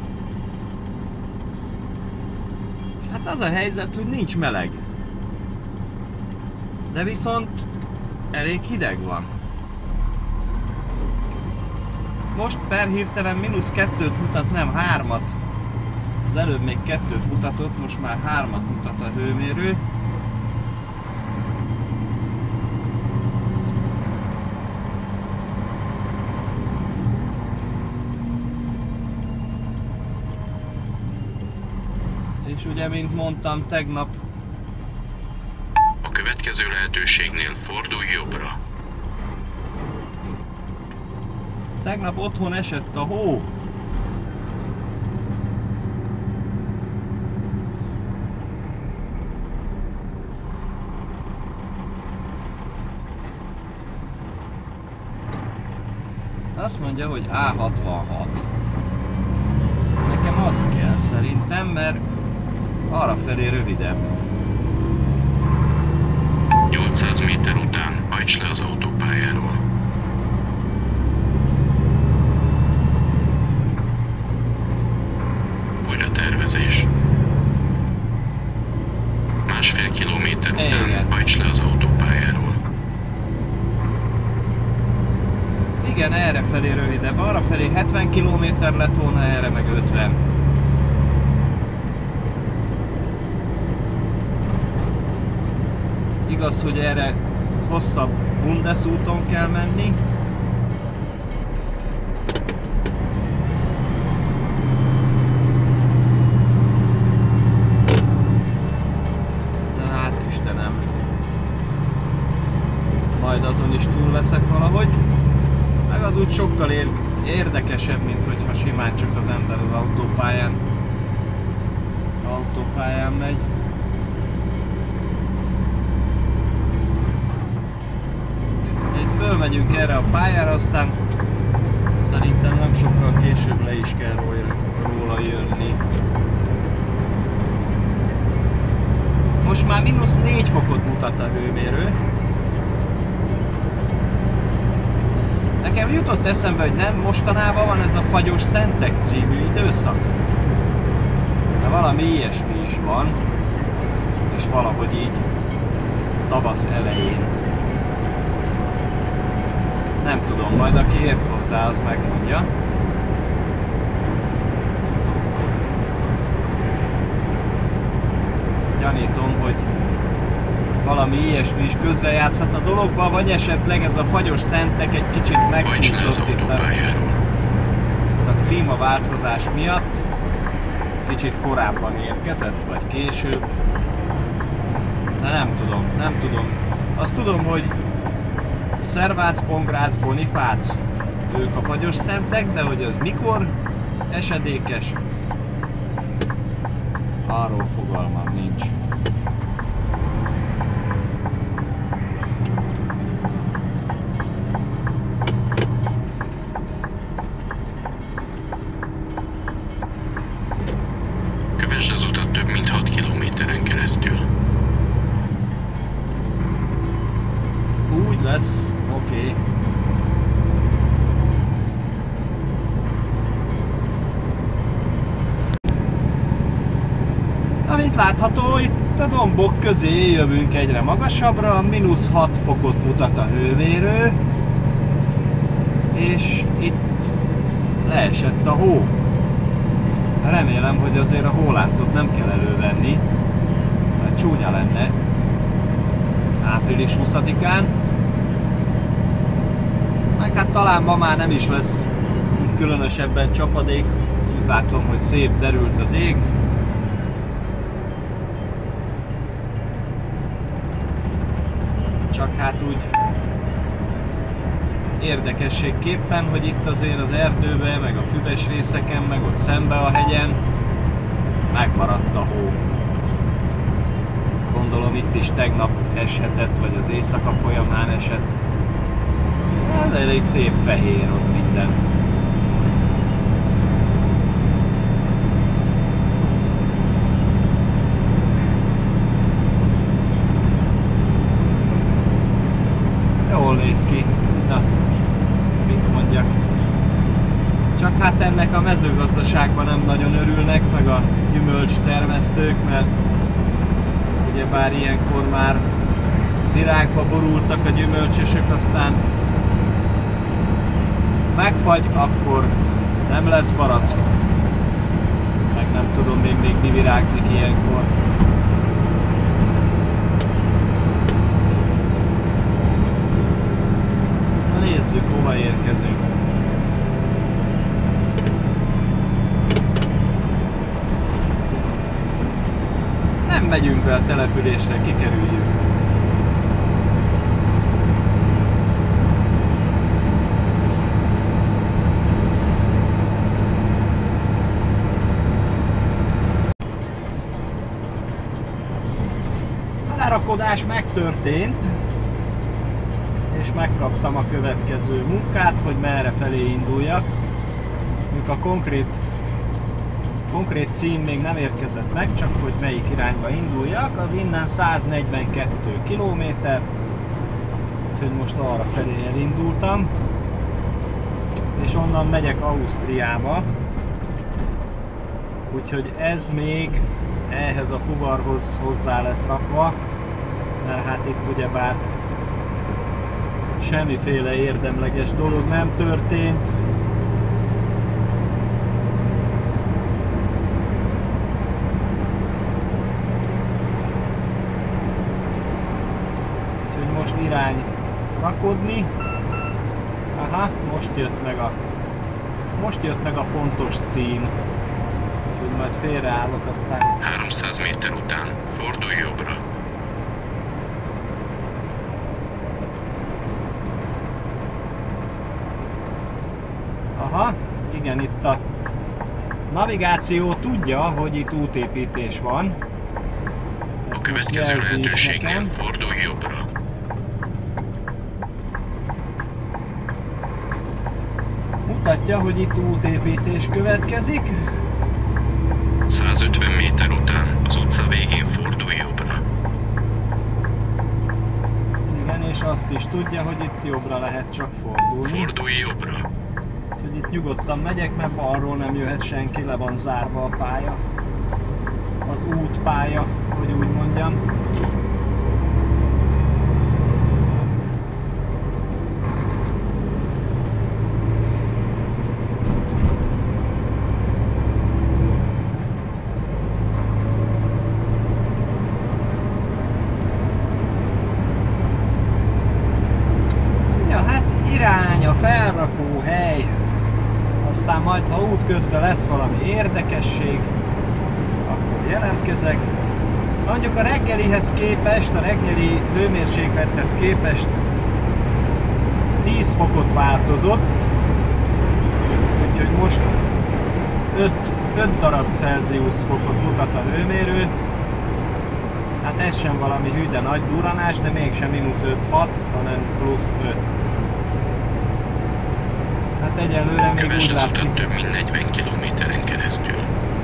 S1: Hát az a helyzet, hogy nincs meleg. De viszont elég hideg van. Most per hirtelen -2-t mutat, nem 3-at. Az előbb még 2-t mutatott, most már 3-at mutat a hőmérő. És ugye, mint mondtam, tegnap
S2: A következő lehetőségnél fordulj jobbra.
S1: otthon esett a hó. Azt mondja, hogy A66. Nekem az kell szerintem, mert arra felé rövidebb.
S2: 800 méter után hajts le az autópályáról. Újra tervezés. 1,5 kilométer után
S1: Igen.
S2: hajts le az autópályáról.
S1: Igen, erre felé rövidebb. Arra felé 70 km lett volna, erre meg 50. Igaz, hogy erre hosszabb Bundesúton kell menni. De hát Istenem, majd azon is túl leszek valahogy. Meg az úgy sokkal érdekesebb, mint hogyha simán csak az ember az autópályán megy. Itt fölmegyünk erre a pályára, aztán szerintem nem sokkal később le is kell róla jönni. Most már -4 fokot mutat a hőmérő. Nekem jutott eszembe, hogy nem mostanában van ez a Fagyos Szentek című időszak. De valami ilyesmi is van. És valahogy így tavasz elején. Nem tudom, majd aki ért hozzá, az megmondja. Gyanítom, hogy valami ilyesmi is közrejátszhat a dologba, vagy esetleg ez a Fagyos Szentek egy kicsit megcsúszott itt a klímaváltozás miatt. Kicsit korábban érkezett, vagy később. De nem tudom. Azt tudom, hogy Szervác, Pongrácz, Bonifác, ők a Fagyos Szentek, de hogy az mikor esedékes, arról fogalmam nincs.
S2: Kövesd az utat több mint 6 kilométeren keresztül.
S1: Úgy lesz, oké. Amint látható, itt a dombok közé jövünk egyre magasabbra, -6 fokot mutat a hőmérő, és itt leesett a hó. Remélem, hogy azért a hóláncot nem kell elővenni, mert csúnya lenne április 20-án. Meg hát talán ma már nem is lesz különösebben csapadék, úgy látom, hogy szép derült az ég. Csak hát úgy érdekességképpen, hogy itt azért az erdőben, meg a füves részeken, meg ott szembe a hegyen megmaradt a hó. Gondolom itt is tegnap eshetett, vagy az éjszaka folyamán esett. Hát elég szép fehér ott minden. Jól néz ki. Na, mit mondjak. Csak hát ennek a mezőgazdaságban nem nagyon örülnek, meg a gyümölcs termesztők, mert ugyebár ilyenkor már virágba borultak a gyümölcsösök, aztán megfagy, akkor nem lesz barack. Meg nem tudom én még mi virágzik ilyenkor. Na nézzük, hova érkezünk. Nem megyünk be a településre, kikerüljük. A lerakodás megtörtént, és megkaptam a következő munkát, hogy merre felé induljak. A konkrét cím még nem érkezett meg, csak hogy melyik irányba induljak. Az innen 142 km, úgyhogy most arra felé elindultam, és onnan megyek Ausztriába. Úgyhogy ez még ehhez a fuvarhoz hozzá lesz rakva, mert hát itt ugyebár semmiféle érdemleges dolog nem történt. Úgyhogy most irány rakodni. Aha, most jött meg a pontos cím. Úgyhogy majd félreállok, aztán...
S2: 300 méter után fordulj jobbra.
S1: Aha, igen, itt a navigáció tudja, hogy itt útépítés van.
S2: A következő lehetőségen fordulj jobbra.
S1: Mutatja, hogy itt útépítés következik.
S2: 150 méter után az utca végén fordulj jobbra.
S1: Igen, és azt is tudja, hogy itt jobbra lehet csak fordulni.
S2: Fordulj jobbra.
S1: Úgyhogy itt nyugodtan megyek, mert balról nem jöhet senki, le van zárva a pálya. Az útpálya, hogy úgy mondjam. Irány a felrakó hely, aztán majd ha útközben lesz valami érdekesség, akkor jelentkezek. Mondjuk a reggelihez képest, a reggeli hőmérséklethez képest 10 fokot változott, úgyhogy most 5 darab Celsius fokot mutat a hőmérő. Hát ez sem valami hű, de nagy durranás, de mégsem -5-6, hanem +5. Hát egyelőre még
S2: kövess
S1: úgy
S2: az
S1: látszik,
S2: utat több mint 40 kilométeren keresztül.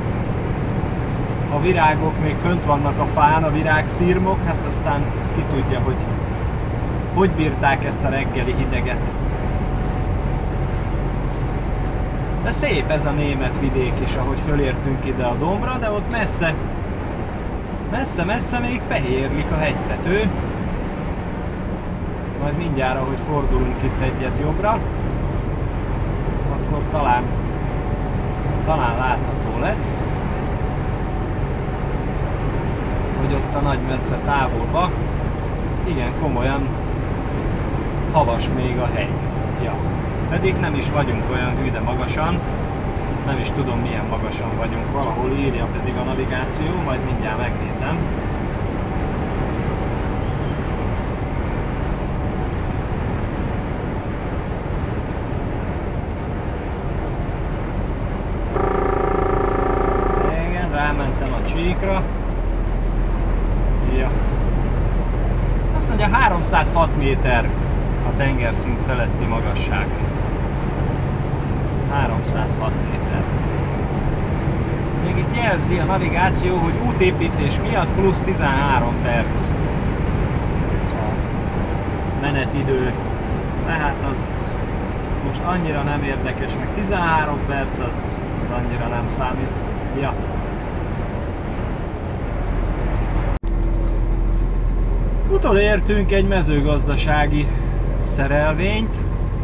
S1: a virágok még fönt vannak a fán, a virágszirmok, hát aztán ki tudja, hogy bírták ezt a reggeli hideget. De szép ez a német vidék is, ahogy fölértünk ide a dombra, de ott messze még fehérlik a hegytető. Majd mindjárt, ahogy fordulunk itt egyet jobbra, akkor talán látható lesz, hogy ott a nagy messze távolba igen komolyan havas még a hegy. Ja. Pedig nem is vagyunk olyan hű, de magasan, nem is tudom milyen magasan vagyunk, valahol írja pedig a navigáció, majd mindjárt megnézem. Rámentem a csíkra. Ja. Azt mondja 306 méter a tengerszint feletti magasság. 306 méter. Még itt jelzi a navigáció, hogy útépítés miatt plusz 13 perc a menetidő. Tehát az most annyira nem érdekes, meg 13 perc az annyira nem számít. Ja. Utolértünk egy mezőgazdasági szerelvényt.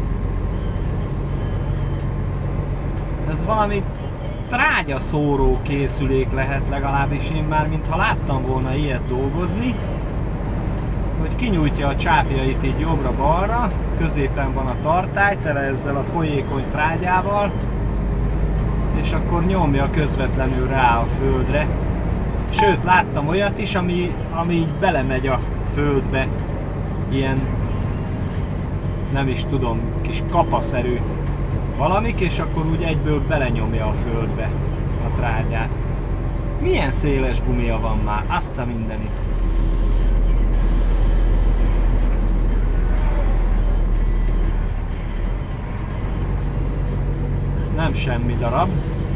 S1: Ez valami trágyaszóró készülék lehet, legalábbis én már mintha láttam volna ilyet dolgozni. Hogy kinyújtja a csápjait így jobbra-balra, középen van a tartály, tele ezzel a folyékony trágyával, és akkor nyomja közvetlenül rá a földre. Sőt, láttam olyat is, ami így belemegy a földbe, ilyen, nem is tudom, kis kapaszerű valamik, és akkor úgy egyből belenyomja a földbe a trágyát. Milyen széles gumia van már, azt a mindenit. Nem semmi darab.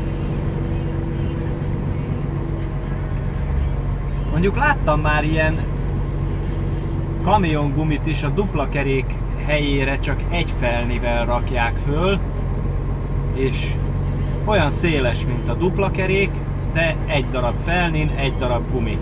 S1: Mondjuk láttam már ilyen kamiongumit is, a dupla kerék helyére csak egy felnivel rakják föl, és olyan széles, mint a dupla kerék, de egy darab felnin, egy darab gumi.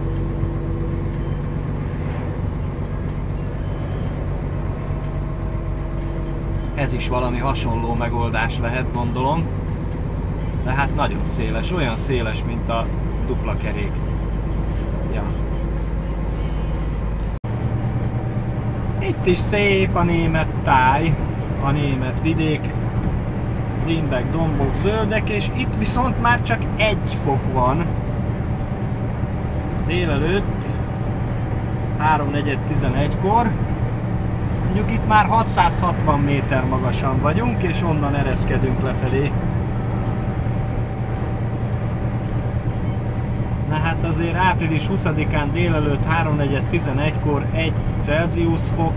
S1: Ez is valami hasonló megoldás lehet, gondolom. De hát nagyon széles, olyan széles, mint a dupla kerék. Ja. Itt is szép a német táj, a német vidék. Limbek, dombok, zöldek, és itt viszont már csak 1 fok van. Délelőtt 3:4-11-kor. Mondjuk itt már 660 méter magasan vagyunk, és onnan ereszkedünk lefelé. Na hát azért április 20-án délelőtt 3:4-11-kor 1 Celsius fok,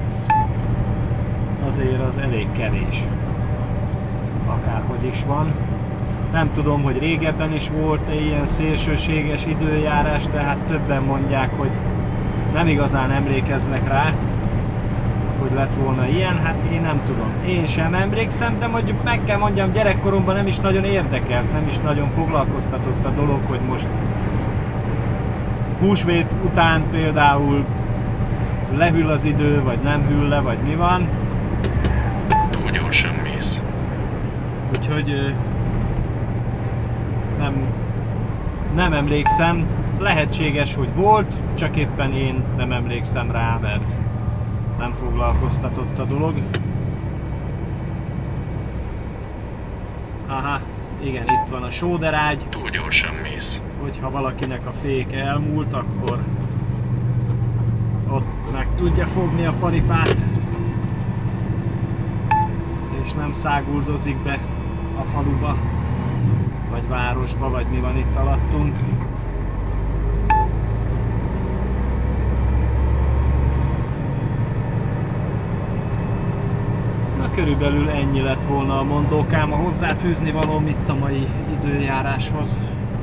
S1: azért az elég kevés. Akárhogy is van. Nem tudom, hogy régebben is volt-e ilyen szélsőséges időjárás, tehát többen mondják, hogy nem igazán emlékeznek rá, hogy lett volna ilyen. Hát én nem tudom. Én sem emlékszem, de mondjuk meg kell mondjam, gyerekkoromban nem is nagyon érdekelt, nem is nagyon foglalkoztatott a dolog, hogy most húsvét után például lehűl az idő, vagy nem hűl le, vagy mi van.
S2: Túl gyorsan mész.
S1: Úgyhogy nem emlékszem. Lehetséges, hogy volt, csak éppen én nem emlékszem rá, mert nem foglalkoztatott a dolog. Aha, igen, itt van a sóderágy.
S2: Túl gyorsan mész.
S1: Hogyha valakinek a fék elmúlt, akkor ott meg tudja fogni a paripát, és nem száguldozik be a faluba, vagy városba, vagy mi van itt alattunk. Na, körülbelül ennyi lett volna a mondókám, a hozzáfűzni valóm itt a mai időjáráshoz.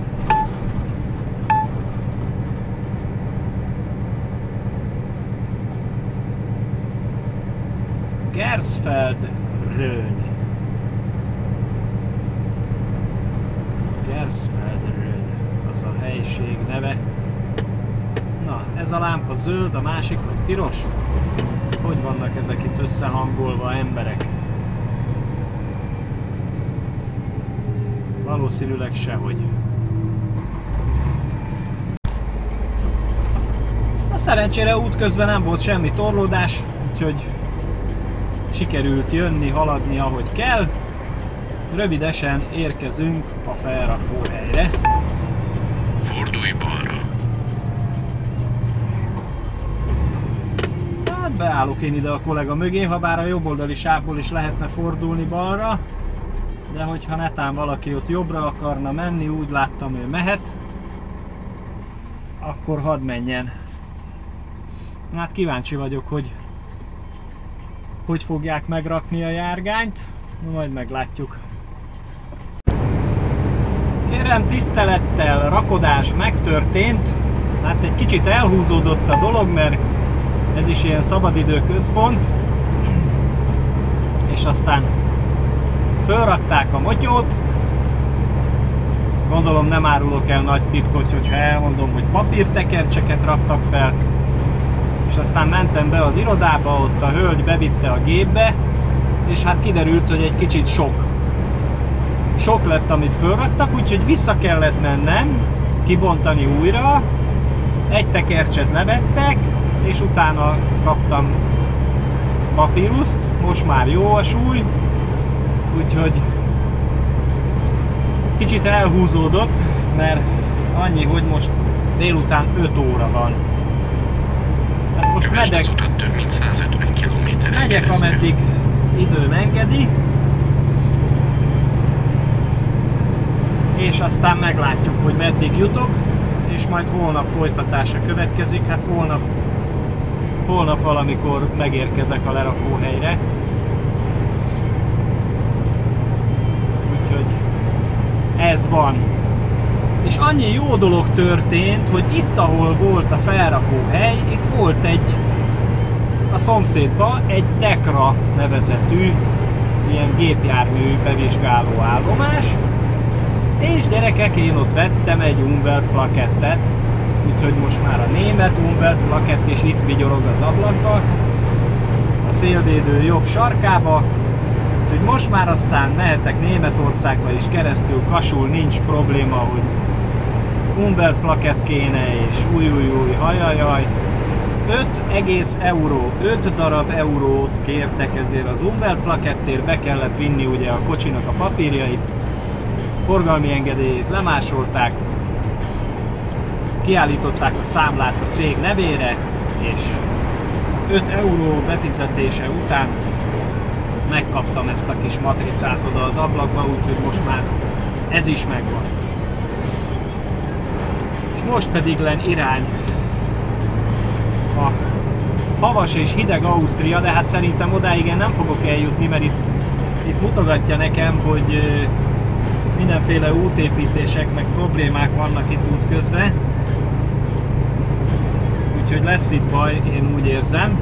S1: Gersfeld-Rhön. Gersfeld-Rhön, az a helység neve. Na, ez a lámpa zöld, a másik meg piros. Hogy vannak ezek itt összehangolva, emberek? Valószínűleg sehogy. A szerencsére útközben nem volt semmi torlódás, úgyhogy sikerült jönni, haladni ahogy kell. Rövidesen érkezünk a felrakóhelyre.
S2: Fordulj balra.
S1: Hát beállok én ide a kollega mögé, ha bár a jobboldali sávból is lehetne fordulni balra, de hogyha netán valaki ott jobbra akarna menni, úgy láttam, ő mehet, akkor hadd menjen. Hát kíváncsi vagyok, hogy fogják megrakni a járgányt, majd meglátjuk. Kérem tisztelettel, rakodás megtörtént. Hát egy kicsit elhúzódott a dolog, mert ez is ilyen szabadidő központ. És aztán fölrakták a motyót. Gondolom nem árulok el nagy titkot, hogyha elmondom, hogy papírtekercseket raktak fel. És aztán mentem be az irodába, ott a hölgy bevitte a gépbe, és hát kiderült, hogy egy kicsit sok lett, amit fölraktak, úgyhogy vissza kellett mennem, kibontani újra, egy tekercset levettek, és utána kaptam papíruszt, most már jó a súly, úgyhogy kicsit elhúzódott, mert annyi, hogy most délután 5 óra van. Hát most
S2: Kövesd az utat több mint 150 km-en
S1: megyek,
S2: keresztül.
S1: ameddig időm engedi, és aztán meglátjuk, hogy meddig jutok, és majd holnap folytatása következik. Hát holnap valamikor megérkezek a lerakóhelyre. ez van. És annyi jó dolog történt, hogy itt, ahol volt a felrakóhely, itt volt a szomszédban egy Tekra nevezetű ilyen gépjármű bevizsgáló állomás, és gyerekek, én ott vettem egy Umweltplakettet, úgyhogy most már a német Umweltplakett is itt vigyorog az ablakba, a szélvédő jobb sarkába, úgyhogy most már aztán mehetek Németországba is keresztül, Kasul, nincs probléma, hogy Umweltplakett kéne, és új, hajajaj. 5 darab eurót kértek ezért az Umweltplakettért, be kellett vinni ugye a kocsinak a papírjait, forgalmi engedélyét lemásolták, kiállították a számlát a cég nevére, és 5 euró befizetése után megkaptam ezt a kis matricát oda az ablakba, úgyhogy most már ez is megvan. És most pedig len irány a havas és hideg Ausztria, de hát szerintem odáig én nem fogok eljutni, mert itt mutogatja nekem, hogy mindenféle útépítések meg problémák vannak itt útközben. Úgyhogy lesz itt baj, én úgy érzem.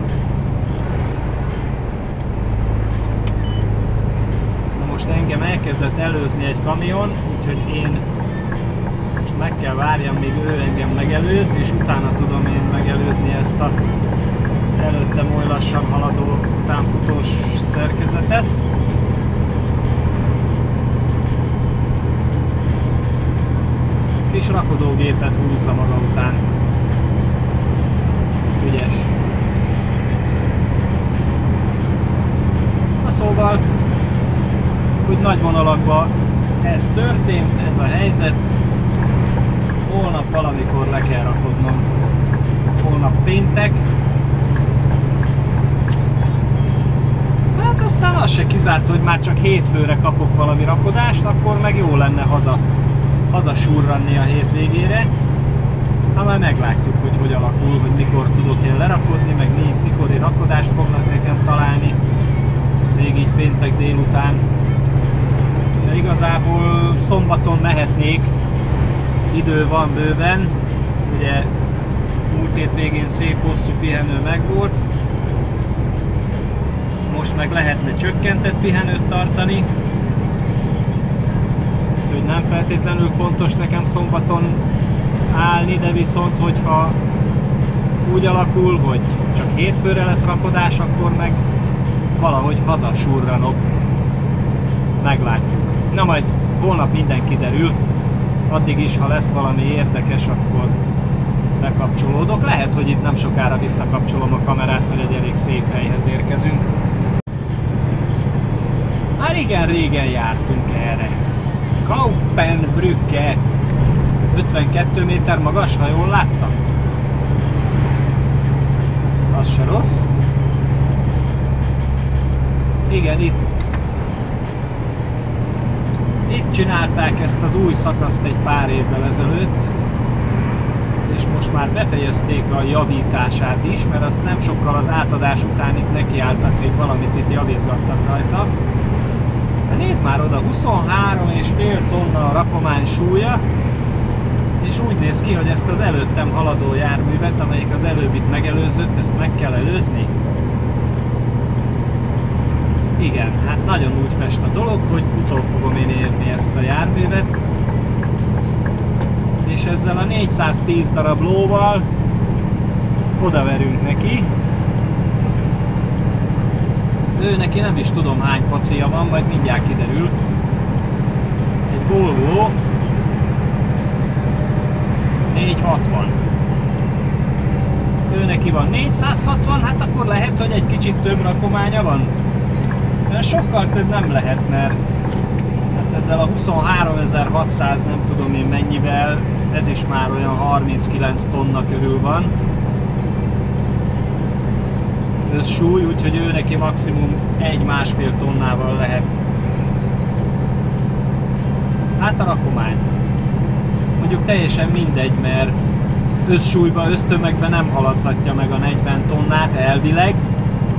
S1: Na most engem elkezdett előzni egy kamion, úgyhogy én most meg kell várjam, míg ő engem megelőz, és utána tudom én megelőzni ezt a előttem oly lassan haladó utánfutós szerkezetet. Kis rakodógépet húzza maga után. Ügyes. Na szóval, úgy nagy vonalakban ez történt, ez a helyzet. Holnap valamikor le kell rakodnom. Holnap péntek. Hát aztán az se kizárt, hogy már csak hétfőre kapok valami rakodást, akkor meg jó lenne hazasurranni a hétvégére. Hát majd meglátjuk, hogy alakul, hogy mikor tudok én lerakodni, meg mikori rakodást fognak nekem találni. Még így péntek délután. De igazából szombaton mehetnék, idő van bőven. Ugye múlt hétvégén szép hosszú pihenő megvolt. Most meg lehetne csökkentett pihenőt tartani. Úgyhogy nem feltétlenül fontos nekem szombaton állni, de viszont hogyha úgy alakul, hogy csak hétfőre lesz rakodás, akkor meg valahogy hazasurranok. Meglátjuk. Na majd holnap minden kiderül. Addig is, ha lesz valami érdekes, akkor bekapcsolódok. Lehet, hogy itt nem sokára visszakapcsolom a kamerát, mert egy elég szép helyhez érkezünk. Már igen régen jártunk erre. Kaupenbrücke. 52 méter magas, ha jól láttam. Az se rossz. Igen, itt csinálták ezt az új szakaszt egy pár évvel ezelőtt, és most már befejezték a javítását is, mert azt nem sokkal az átadás után itt nekiálltak, még valamit itt javítgattak rajta. De nézd már oda, 23,5 tonna a rakomány súlya, és úgy néz ki, hogy ezt az előttem haladó járművet, amelyik az előbb itt megelőzött, ezt meg kell előzni. Igen, hát nagyon úgy fest a dolog, hogy utol fogom én érni ezt a járművet. És ezzel a 410 darab lóval odaverünk neki. Ő neki nem is tudom hány pacia van, majd mindjárt kiderül. Egy Volvo 460. Ő neki van 460, hát akkor lehet, hogy egy kicsit több rakománya van. De sokkal több nem lehet, mert hát ezzel a 23.600 nem tudom én mennyivel, ez is már olyan 39 tonna körül van. Ez súly, úgyhogy ő neki maximum 1-1,5 tonnával lehet. Hát a rakomány. Mondjuk teljesen mindegy, mert összsúlyban, össztömegben nem haladhatja meg a 40 tonnát elvileg.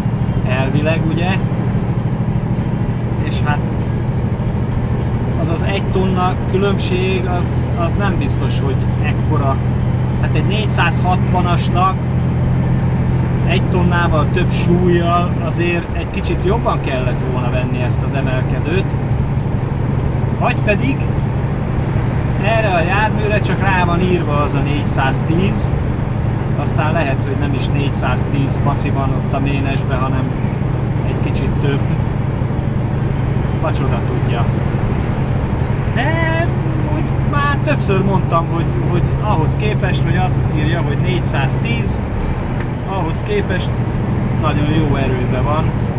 S1: Elvileg ugye. És hát az az 1 tonna különbség az nem biztos, hogy ekkora. Hát egy 460-asnak 1 tonnával több súlyjal azért egy kicsit jobban kellett volna venni ezt az emelkedőt. Vagy pedig erre a járműre csak rá van írva az a 410, aztán lehet, hogy nem is 410 maci van ott a ménesbe, hanem egy kicsit több. Macsoda tudja. De úgy már többször mondtam, hogy ahhoz képest, hogy azt írja, hogy 410, ahhoz képest nagyon jó erőben van.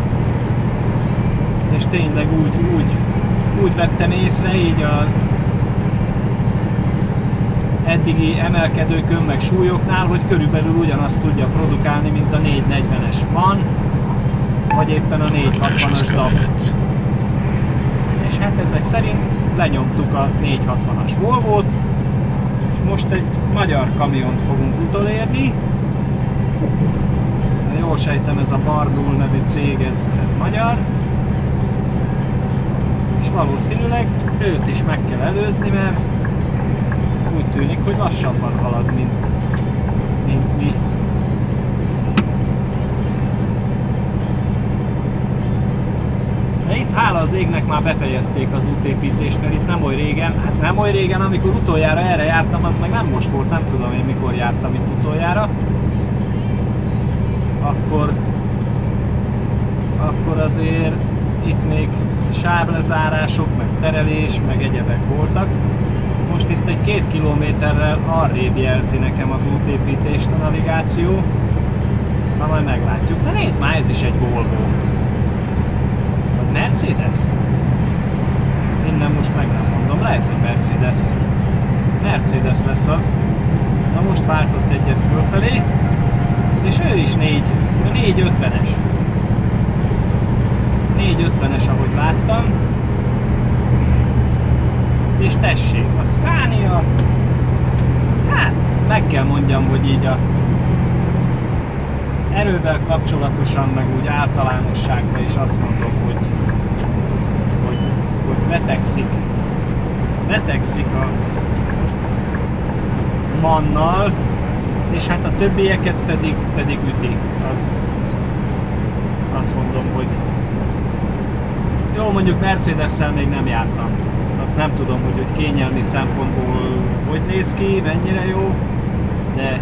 S1: És tényleg úgy vettem észre, így a eddigi emelkedőkön meg súlyoknál, hogy körülbelül ugyanazt tudja produkálni, mint a 440-es van, vagy éppen a 460-as DAF. És hát ezek szerint lenyomtuk a 460-as Volvót, és most egy magyar kamiont fogunk utolérni. Jól sejtem, ez a Bardul nevű cég, ez magyar. És valószínűleg őt is meg kell előzni, mert úgy tűnik, hogy lassabban halad, mint mi. De itt hála az égnek már befejezték az útépítést, mert itt nem oly régen, amikor utoljára erre jártam, az meg nem most volt, nem tudom én mikor jártam itt utoljára. Akkor azért itt még sávlezárások, meg terelés, meg egyebek voltak. Most itt egy 2 kilométerrel arrébb jelzi nekem az útépítést a navigáció. Na majd meglátjuk. Na nézd már, ez is egy Volvo. Vagy Mercedes? Innen most meg nem mondom, lehet, hogy Mercedes. Mercedes lesz az. Na most váltott egyet fölfelé. És ő is 450-es. 450-es, ahogy láttam. És tessék, a Scania, hát meg kell mondjam, hogy így a erővel kapcsolatosan, meg úgy általánosságban is azt mondom, hogy vetekszik a Mannal, és hát a többieket pedig üti. Azt mondom, hogy jó, mondjuk Mercedes-szel még nem jártam. Azt nem tudom, hogy kényelmi szempontból hogy néz ki, mennyire jó, de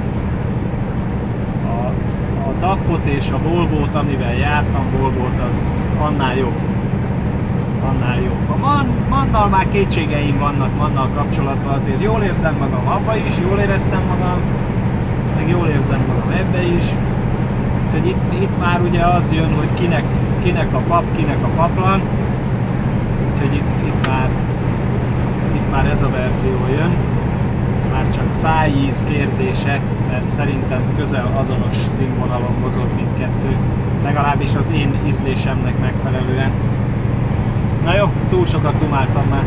S1: a DAF-ot és a Volvót, amivel jártam, Volvót, az annál jobb. Annál jobb. A Mannal már kétségeim vannak, Mannal kapcsolatban azért jól érzem magam abba is, jól éreztem magam, meg jól érzem magam ebbe is. Úgyhogy itt már ugye az jön, hogy kinek a pap, kinek a paplan. Úgyhogy itt már ez a verzió jön. Már csak szájíz kérdése, mert szerintem közel azonos színvonalon mozog mindkettő. Legalábbis az én ízlésemnek megfelelően. Na jó, túl sokat dumáltam már.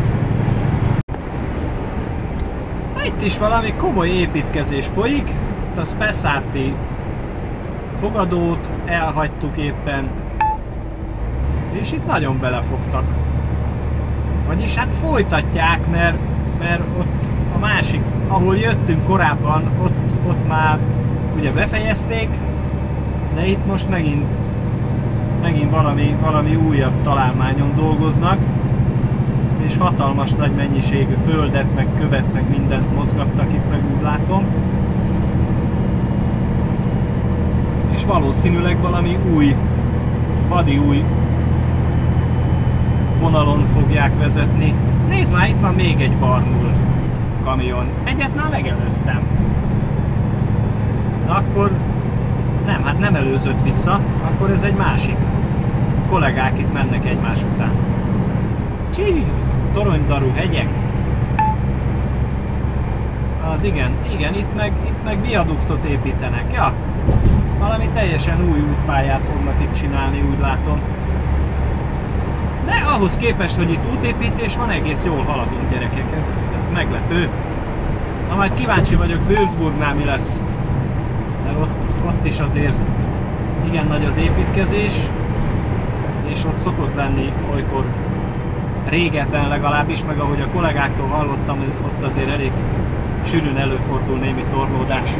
S1: Itt is valami komoly építkezés folyik. Itt a Spessarti fogadót elhagytuk éppen, és itt nagyon belefogtak. Vagyis hát folytatják, mert ott a másik, ahol jöttünk korábban, ott már ugye befejezték, de itt most megint valami újabb találmányon dolgoznak, és hatalmas nagy mennyiségű földet, meg követ, meg mindent mozgattak itt, meg úgy látom. És valószínűleg valami vadi új vonalon fogják vezetni. Nézd már, itt van még egy Bardul kamion. Egyet már megelőztem. Na akkor nem, hát nem előzött vissza, akkor ez egy másik. A kollégák itt mennek egymás után. Csí, toronydarú hegyek. Az igen, itt meg viaduktot építenek. Ja, valami teljesen új útpályát fognak itt csinálni, úgy látom. De ahhoz képest, hogy itt útépítés van, egész jól haladunk, gyerekek, ez meglepő. Na majd kíváncsi vagyok, Würzburgnál mi lesz. Mert ott is azért igen nagy az építkezés, és ott szokott lenni olykor régebben legalábbis, meg ahogy a kollégáktól hallottam, ott azért elég sűrűn előfordul némi torlódás.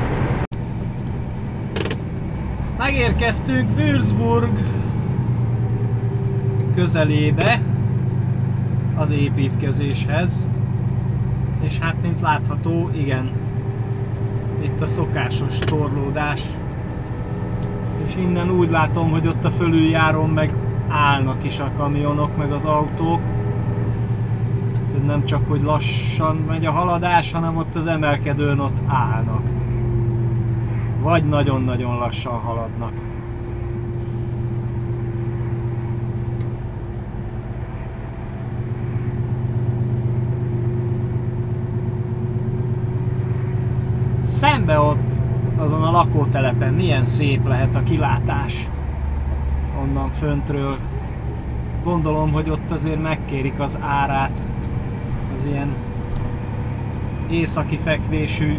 S1: Megérkeztünk Würzburg közelébe az építkezéshez, és hát mint látható, igen, itt a szokásos torlódás, és innen úgy látom, hogy ott a fölüljárón meg állnak is a kamionok, meg az autók. Tehát nem csak, hogy lassan megy a haladás, hanem ott az emelkedőn ott állnak. Vagy nagyon-nagyon lassan haladnak. Szembe ott, azon a lakótelepen milyen szép lehet a kilátás onnan föntről. Gondolom, hogy ott azért megkérik az árát az ilyen északi fekvésű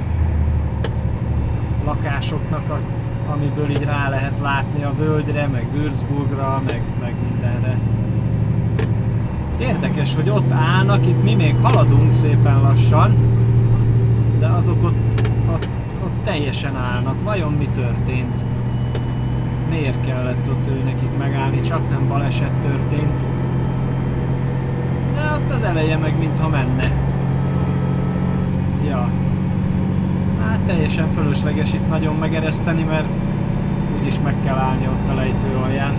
S1: lakásoknak, amiből így rá lehet látni a völgyre, meg Würzburgra, meg mindenre. Érdekes, hogy ott állnak, itt mi még haladunk szépen lassan, de azok ott teljesen állnak. Vajon mi történt? Miért kellett ott ő nekik megállni? Csak nem baleset történt. De ott az eleje meg mintha menne. Ja. Hát teljesen fölösleges itt nagyon megereszteni, mert úgyis meg kell állni ott a lejtő alján.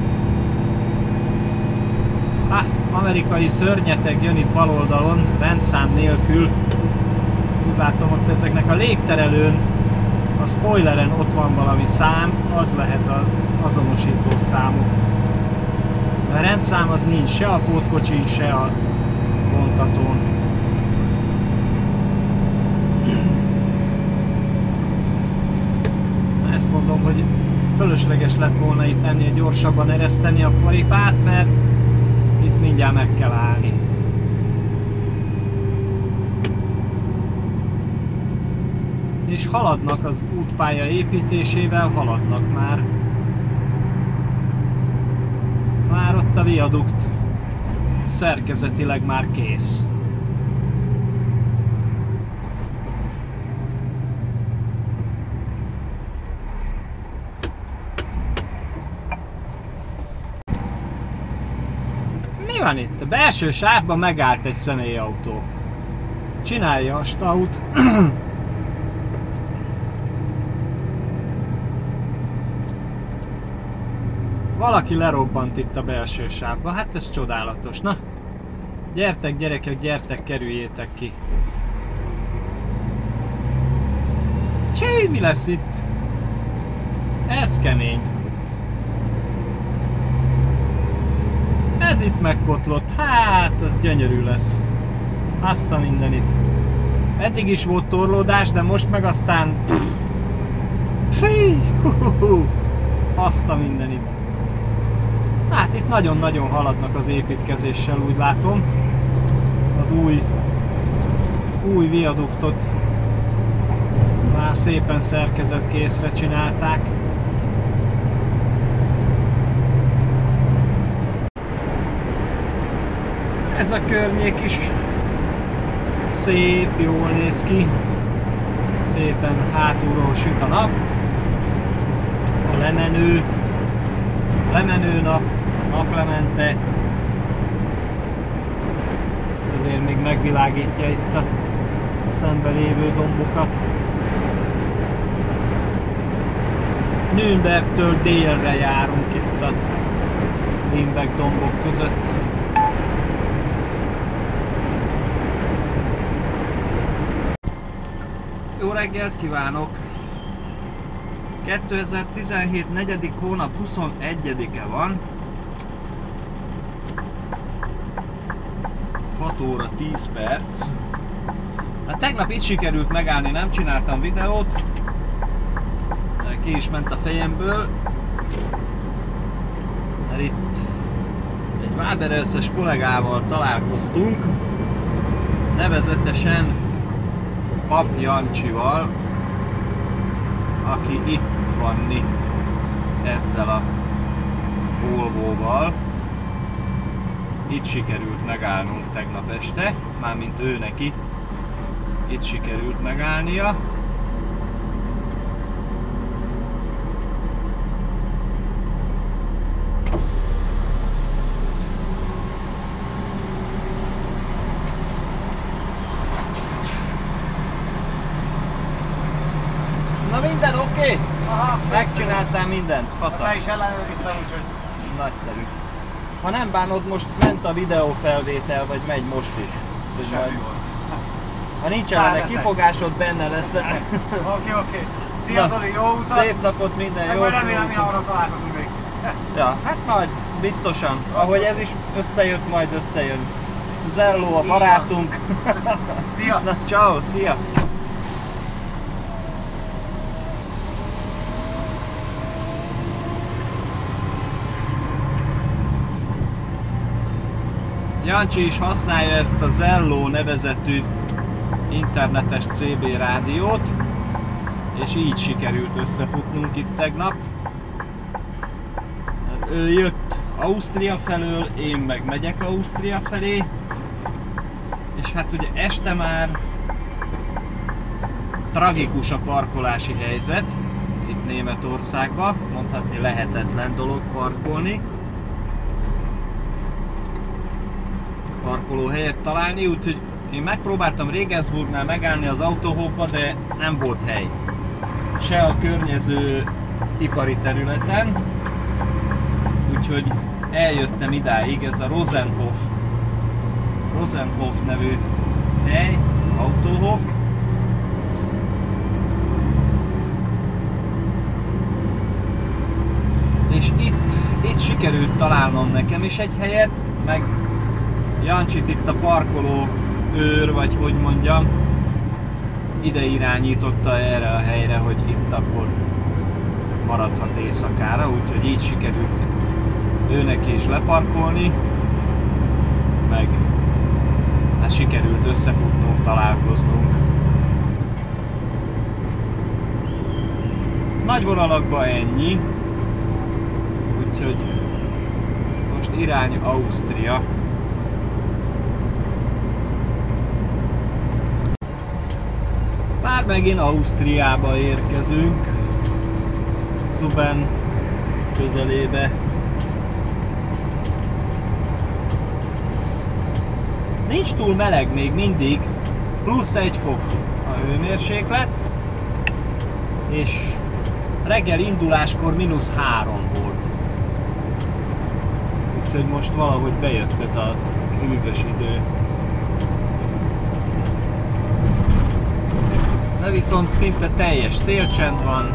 S1: Amerikai szörnyeteg jön itt bal oldalon, rendszám nélkül. Úgy látom, ott ezeknek a légterelőn, a spoileren ott van valami szám, az lehet az azonosító számuk. A rendszám az nincs se a pótkocsin, se a vontatón. Ezt mondom, hogy fölösleges lett volna itt ennél gyorsabban ereszteni a paripát, mert itt mindjárt meg kell állni. És haladnak az útpálya építésével, haladnak már. Már ott a viadukt szerkezetileg már kész. Mi van itt? A belső sávban megállt egy személyautó. Csinálja a staut. Valaki lerobbant itt a belső sávba, hát ez csodálatos. Na, gyertek gyerekek, gyertek, kerüljétek ki. Csí, mi lesz itt? Ez kemény. Ez itt megkotlott, hát az gyönyörű lesz. Azt a mindenit. Eddig is volt torlódás, de most meg aztán... Azt a mindenit. Hát itt nagyon-nagyon haladnak az építkezéssel, úgy látom. Az új viaduktot már szépen szerkezetkészre csinálták. Ez a környék is szép, jól néz ki. Szépen hátulról süt a nap. A lemenő nap, naplemente. Azért még megvilágítja itt a szembe lévő dombokat. Nürnbergtől délre járunk itt a Limbeck dombok között. Jó reggelt kívánok! 2017. 4. hónap 21-e van. 6 óra 10 perc. Hát tegnap itt sikerült megállni, nem csináltam videót. Ki is ment a fejemből. Mert itt egy Váderelszes kollégával találkoztunk. Nevezetesen Pap Jancsival, aki itt van ezzel a Volvóval. itt sikerült megállnunk tegnap este, mármint ő neki. Itt sikerült megállnia. Na minden oké?
S4: Aha,
S1: Megcsináltál mindent? Fasza.
S4: be is ellenőriztem, úgyhogy...
S1: Nagyszerű. Ha nem bánod, most ment a videófelvétel, vagy megy most is.
S4: Semmi volt.
S1: Ha nincsen vele kifogásod, benne lesz.
S4: Oké. Szia
S1: Na,
S4: Zoli, jó utat!
S1: Szép napot, minden
S4: Meg
S1: jót!
S4: majd remélem, mi hamarabb találkozunk még.
S1: Ja, hát majd biztosan. Ahogy ez is összejött, majd összejön. Zelló a barátunk.
S4: Szia!
S1: Na, ciao, szia! Jancsi is használja ezt a Zello nevezetű internetes CB rádiót, és így sikerült összefutnunk itt tegnap. Ő jött Ausztria felől, én meg megyek Ausztria felé, és hát ugye este már tragikus a parkolási helyzet itt Németországban, mondhatni lehetetlen dolog parkolni. Parkolóhelyet találni, úgyhogy én megpróbáltam Regensburgnál megállni az autóhopba, de nem volt hely. Se a környező ipari területen, úgyhogy eljöttem idáig, ez a Rosenhof nevű hely, autóhof. És itt sikerült találnom nekem is egy helyet, meg Jancsit itt a parkoló őr, vagy hogy mondjam, ide irányította erre a helyre, hogy itt akkor maradhat éjszakára, úgyhogy így sikerült őnek is leparkolni, meg hát sikerült összefutnunk, találkoznunk. Nagy vonalakban ennyi, úgyhogy most irány Ausztria. Már megint Ausztriába érkezünk, Zuben közelébe. Nincs túl meleg még mindig, plusz 1 fok a hőmérséklet, és reggel induláskor -3 volt. Úgyhogy most valahogy bejött ez a hűvös idő. De viszont szinte teljes szélcsend van.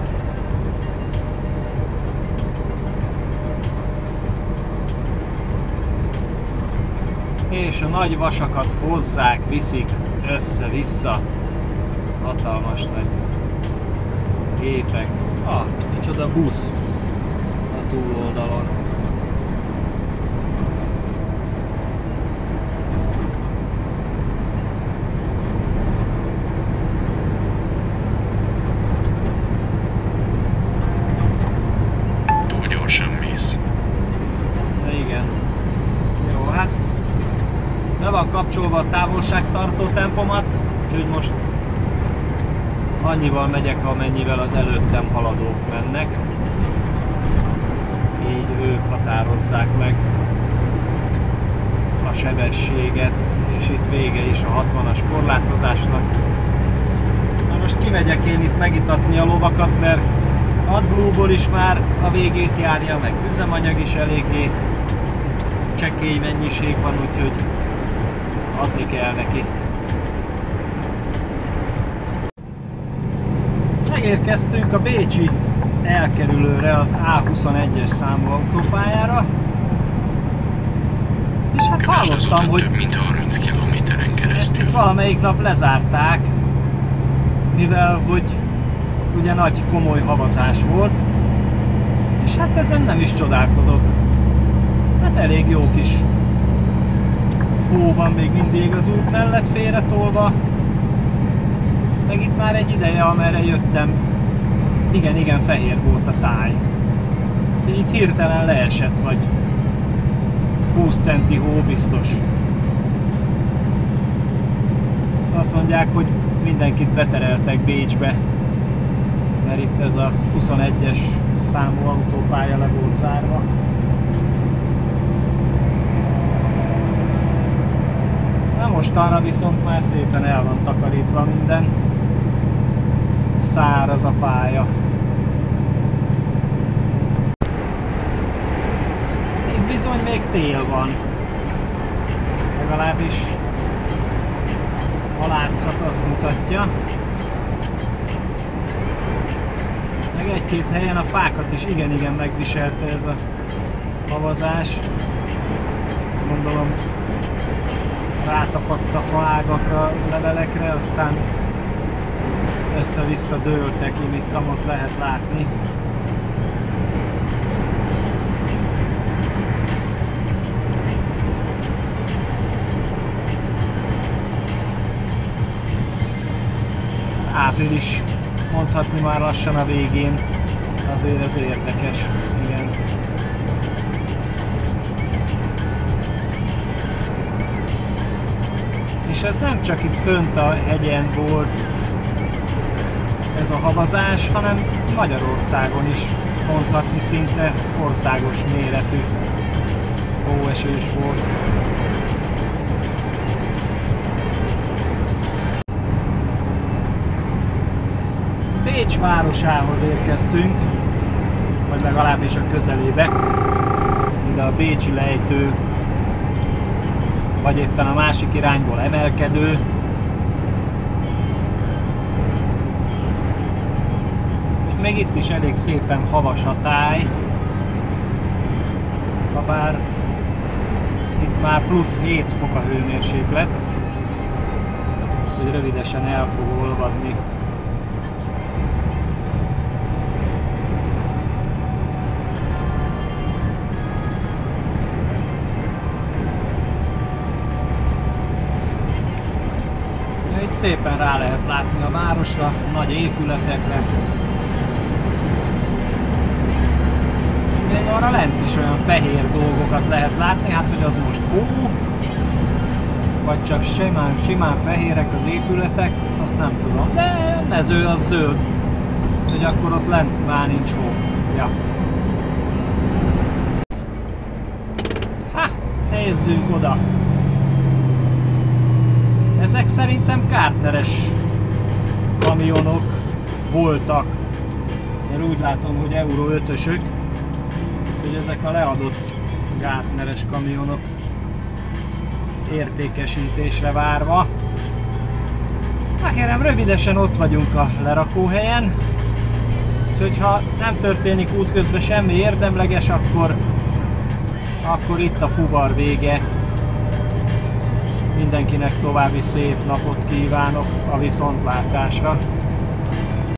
S1: És a nagy vasakat hozzák, viszik össze-vissza. Hatalmas nagy gépek. Micsoda busz a túloldalon. Van kapcsolva a távolságtartó tempomat, úgyhogy most annyival megyek, amennyivel az előttem haladók mennek. Így ők határozzák meg a sebességet, és itt vége is a 60-as korlátozásnak. Na most kimegyek én itt megitatni a lovakat, mert AdBlue-ból is már a végét járja, meg üzemanyag is eléggé csekély mennyiség van, úgyhogy adni kell neki. Megérkeztünk a bécsi elkerülőre, az A21-es számú autópályára. És hát hallottam, hogy
S2: több mint 30 kilométeren keresztül.
S1: ezt itt valamelyik nap lezárták, mivel hogy ugye nagy komoly havazás volt. És hát ezen nem is csodálkozok. Hát elég jó kis hó van még mindig az út mellett félretolva. Meg itt már egy ideje, amerre jöttem, igen fehér volt a táj. Itt hirtelen leesett, vagy 20 centi hó biztos. Azt mondják, hogy mindenkit betereltek Bécsbe, mert itt ez a 21-es számú autópálya le volt zárva. Na mostanra viszont már szépen el van takarítva minden. Száraz a pálya. Itt bizony még tél van. Legalábbis a látszat azt mutatja. Meg egy-két helyen a fákat is igen megviselte ez a havazás. Gondolom rátapadt a faágakra, levelekre, aztán össze-vissza dőltek, itt-ott lehet látni. Április, mondhatni már lassan a végén, azért ez érdekes, igen. És ez nem csak itt fönt a hegyen volt ez a havazás, hanem Magyarországon is mondhatni szinte országos méretű hóesés volt. Bécs városához érkeztünk, vagy legalábbis a közelébe, ide a bécsi lejtő, vagy éppen a másik irányból emelkedő. És még itt is elég szépen havas a táj, habár itt már plusz 7 fok a hőmérséklet, hogy rövidesen el fog olvadni. Szépen rá lehet látni a városra, nagy épületekre. Még arra lent is olyan fehér dolgokat lehet látni, hát hogy az most hó, vagy csak simán fehérek az épületek, azt nem tudom. De a mező az zöld, hogy akkor ott lent már nincs hó. Ja. Ha, nézzünk oda! Ezek szerintem Gärtneres kamionok voltak. Én úgy látom, hogy Euro 5-ösök, hogy ezek a leadott Gärtneres kamionok értékesítésre várva. Na kérem, rövidesen ott vagyunk a lerakóhelyen, úgyhogy ha nem történik útközben semmi érdemleges, akkor itt a fuvar vége. Mindenkinek további szép napot kívánok a viszontlátásra!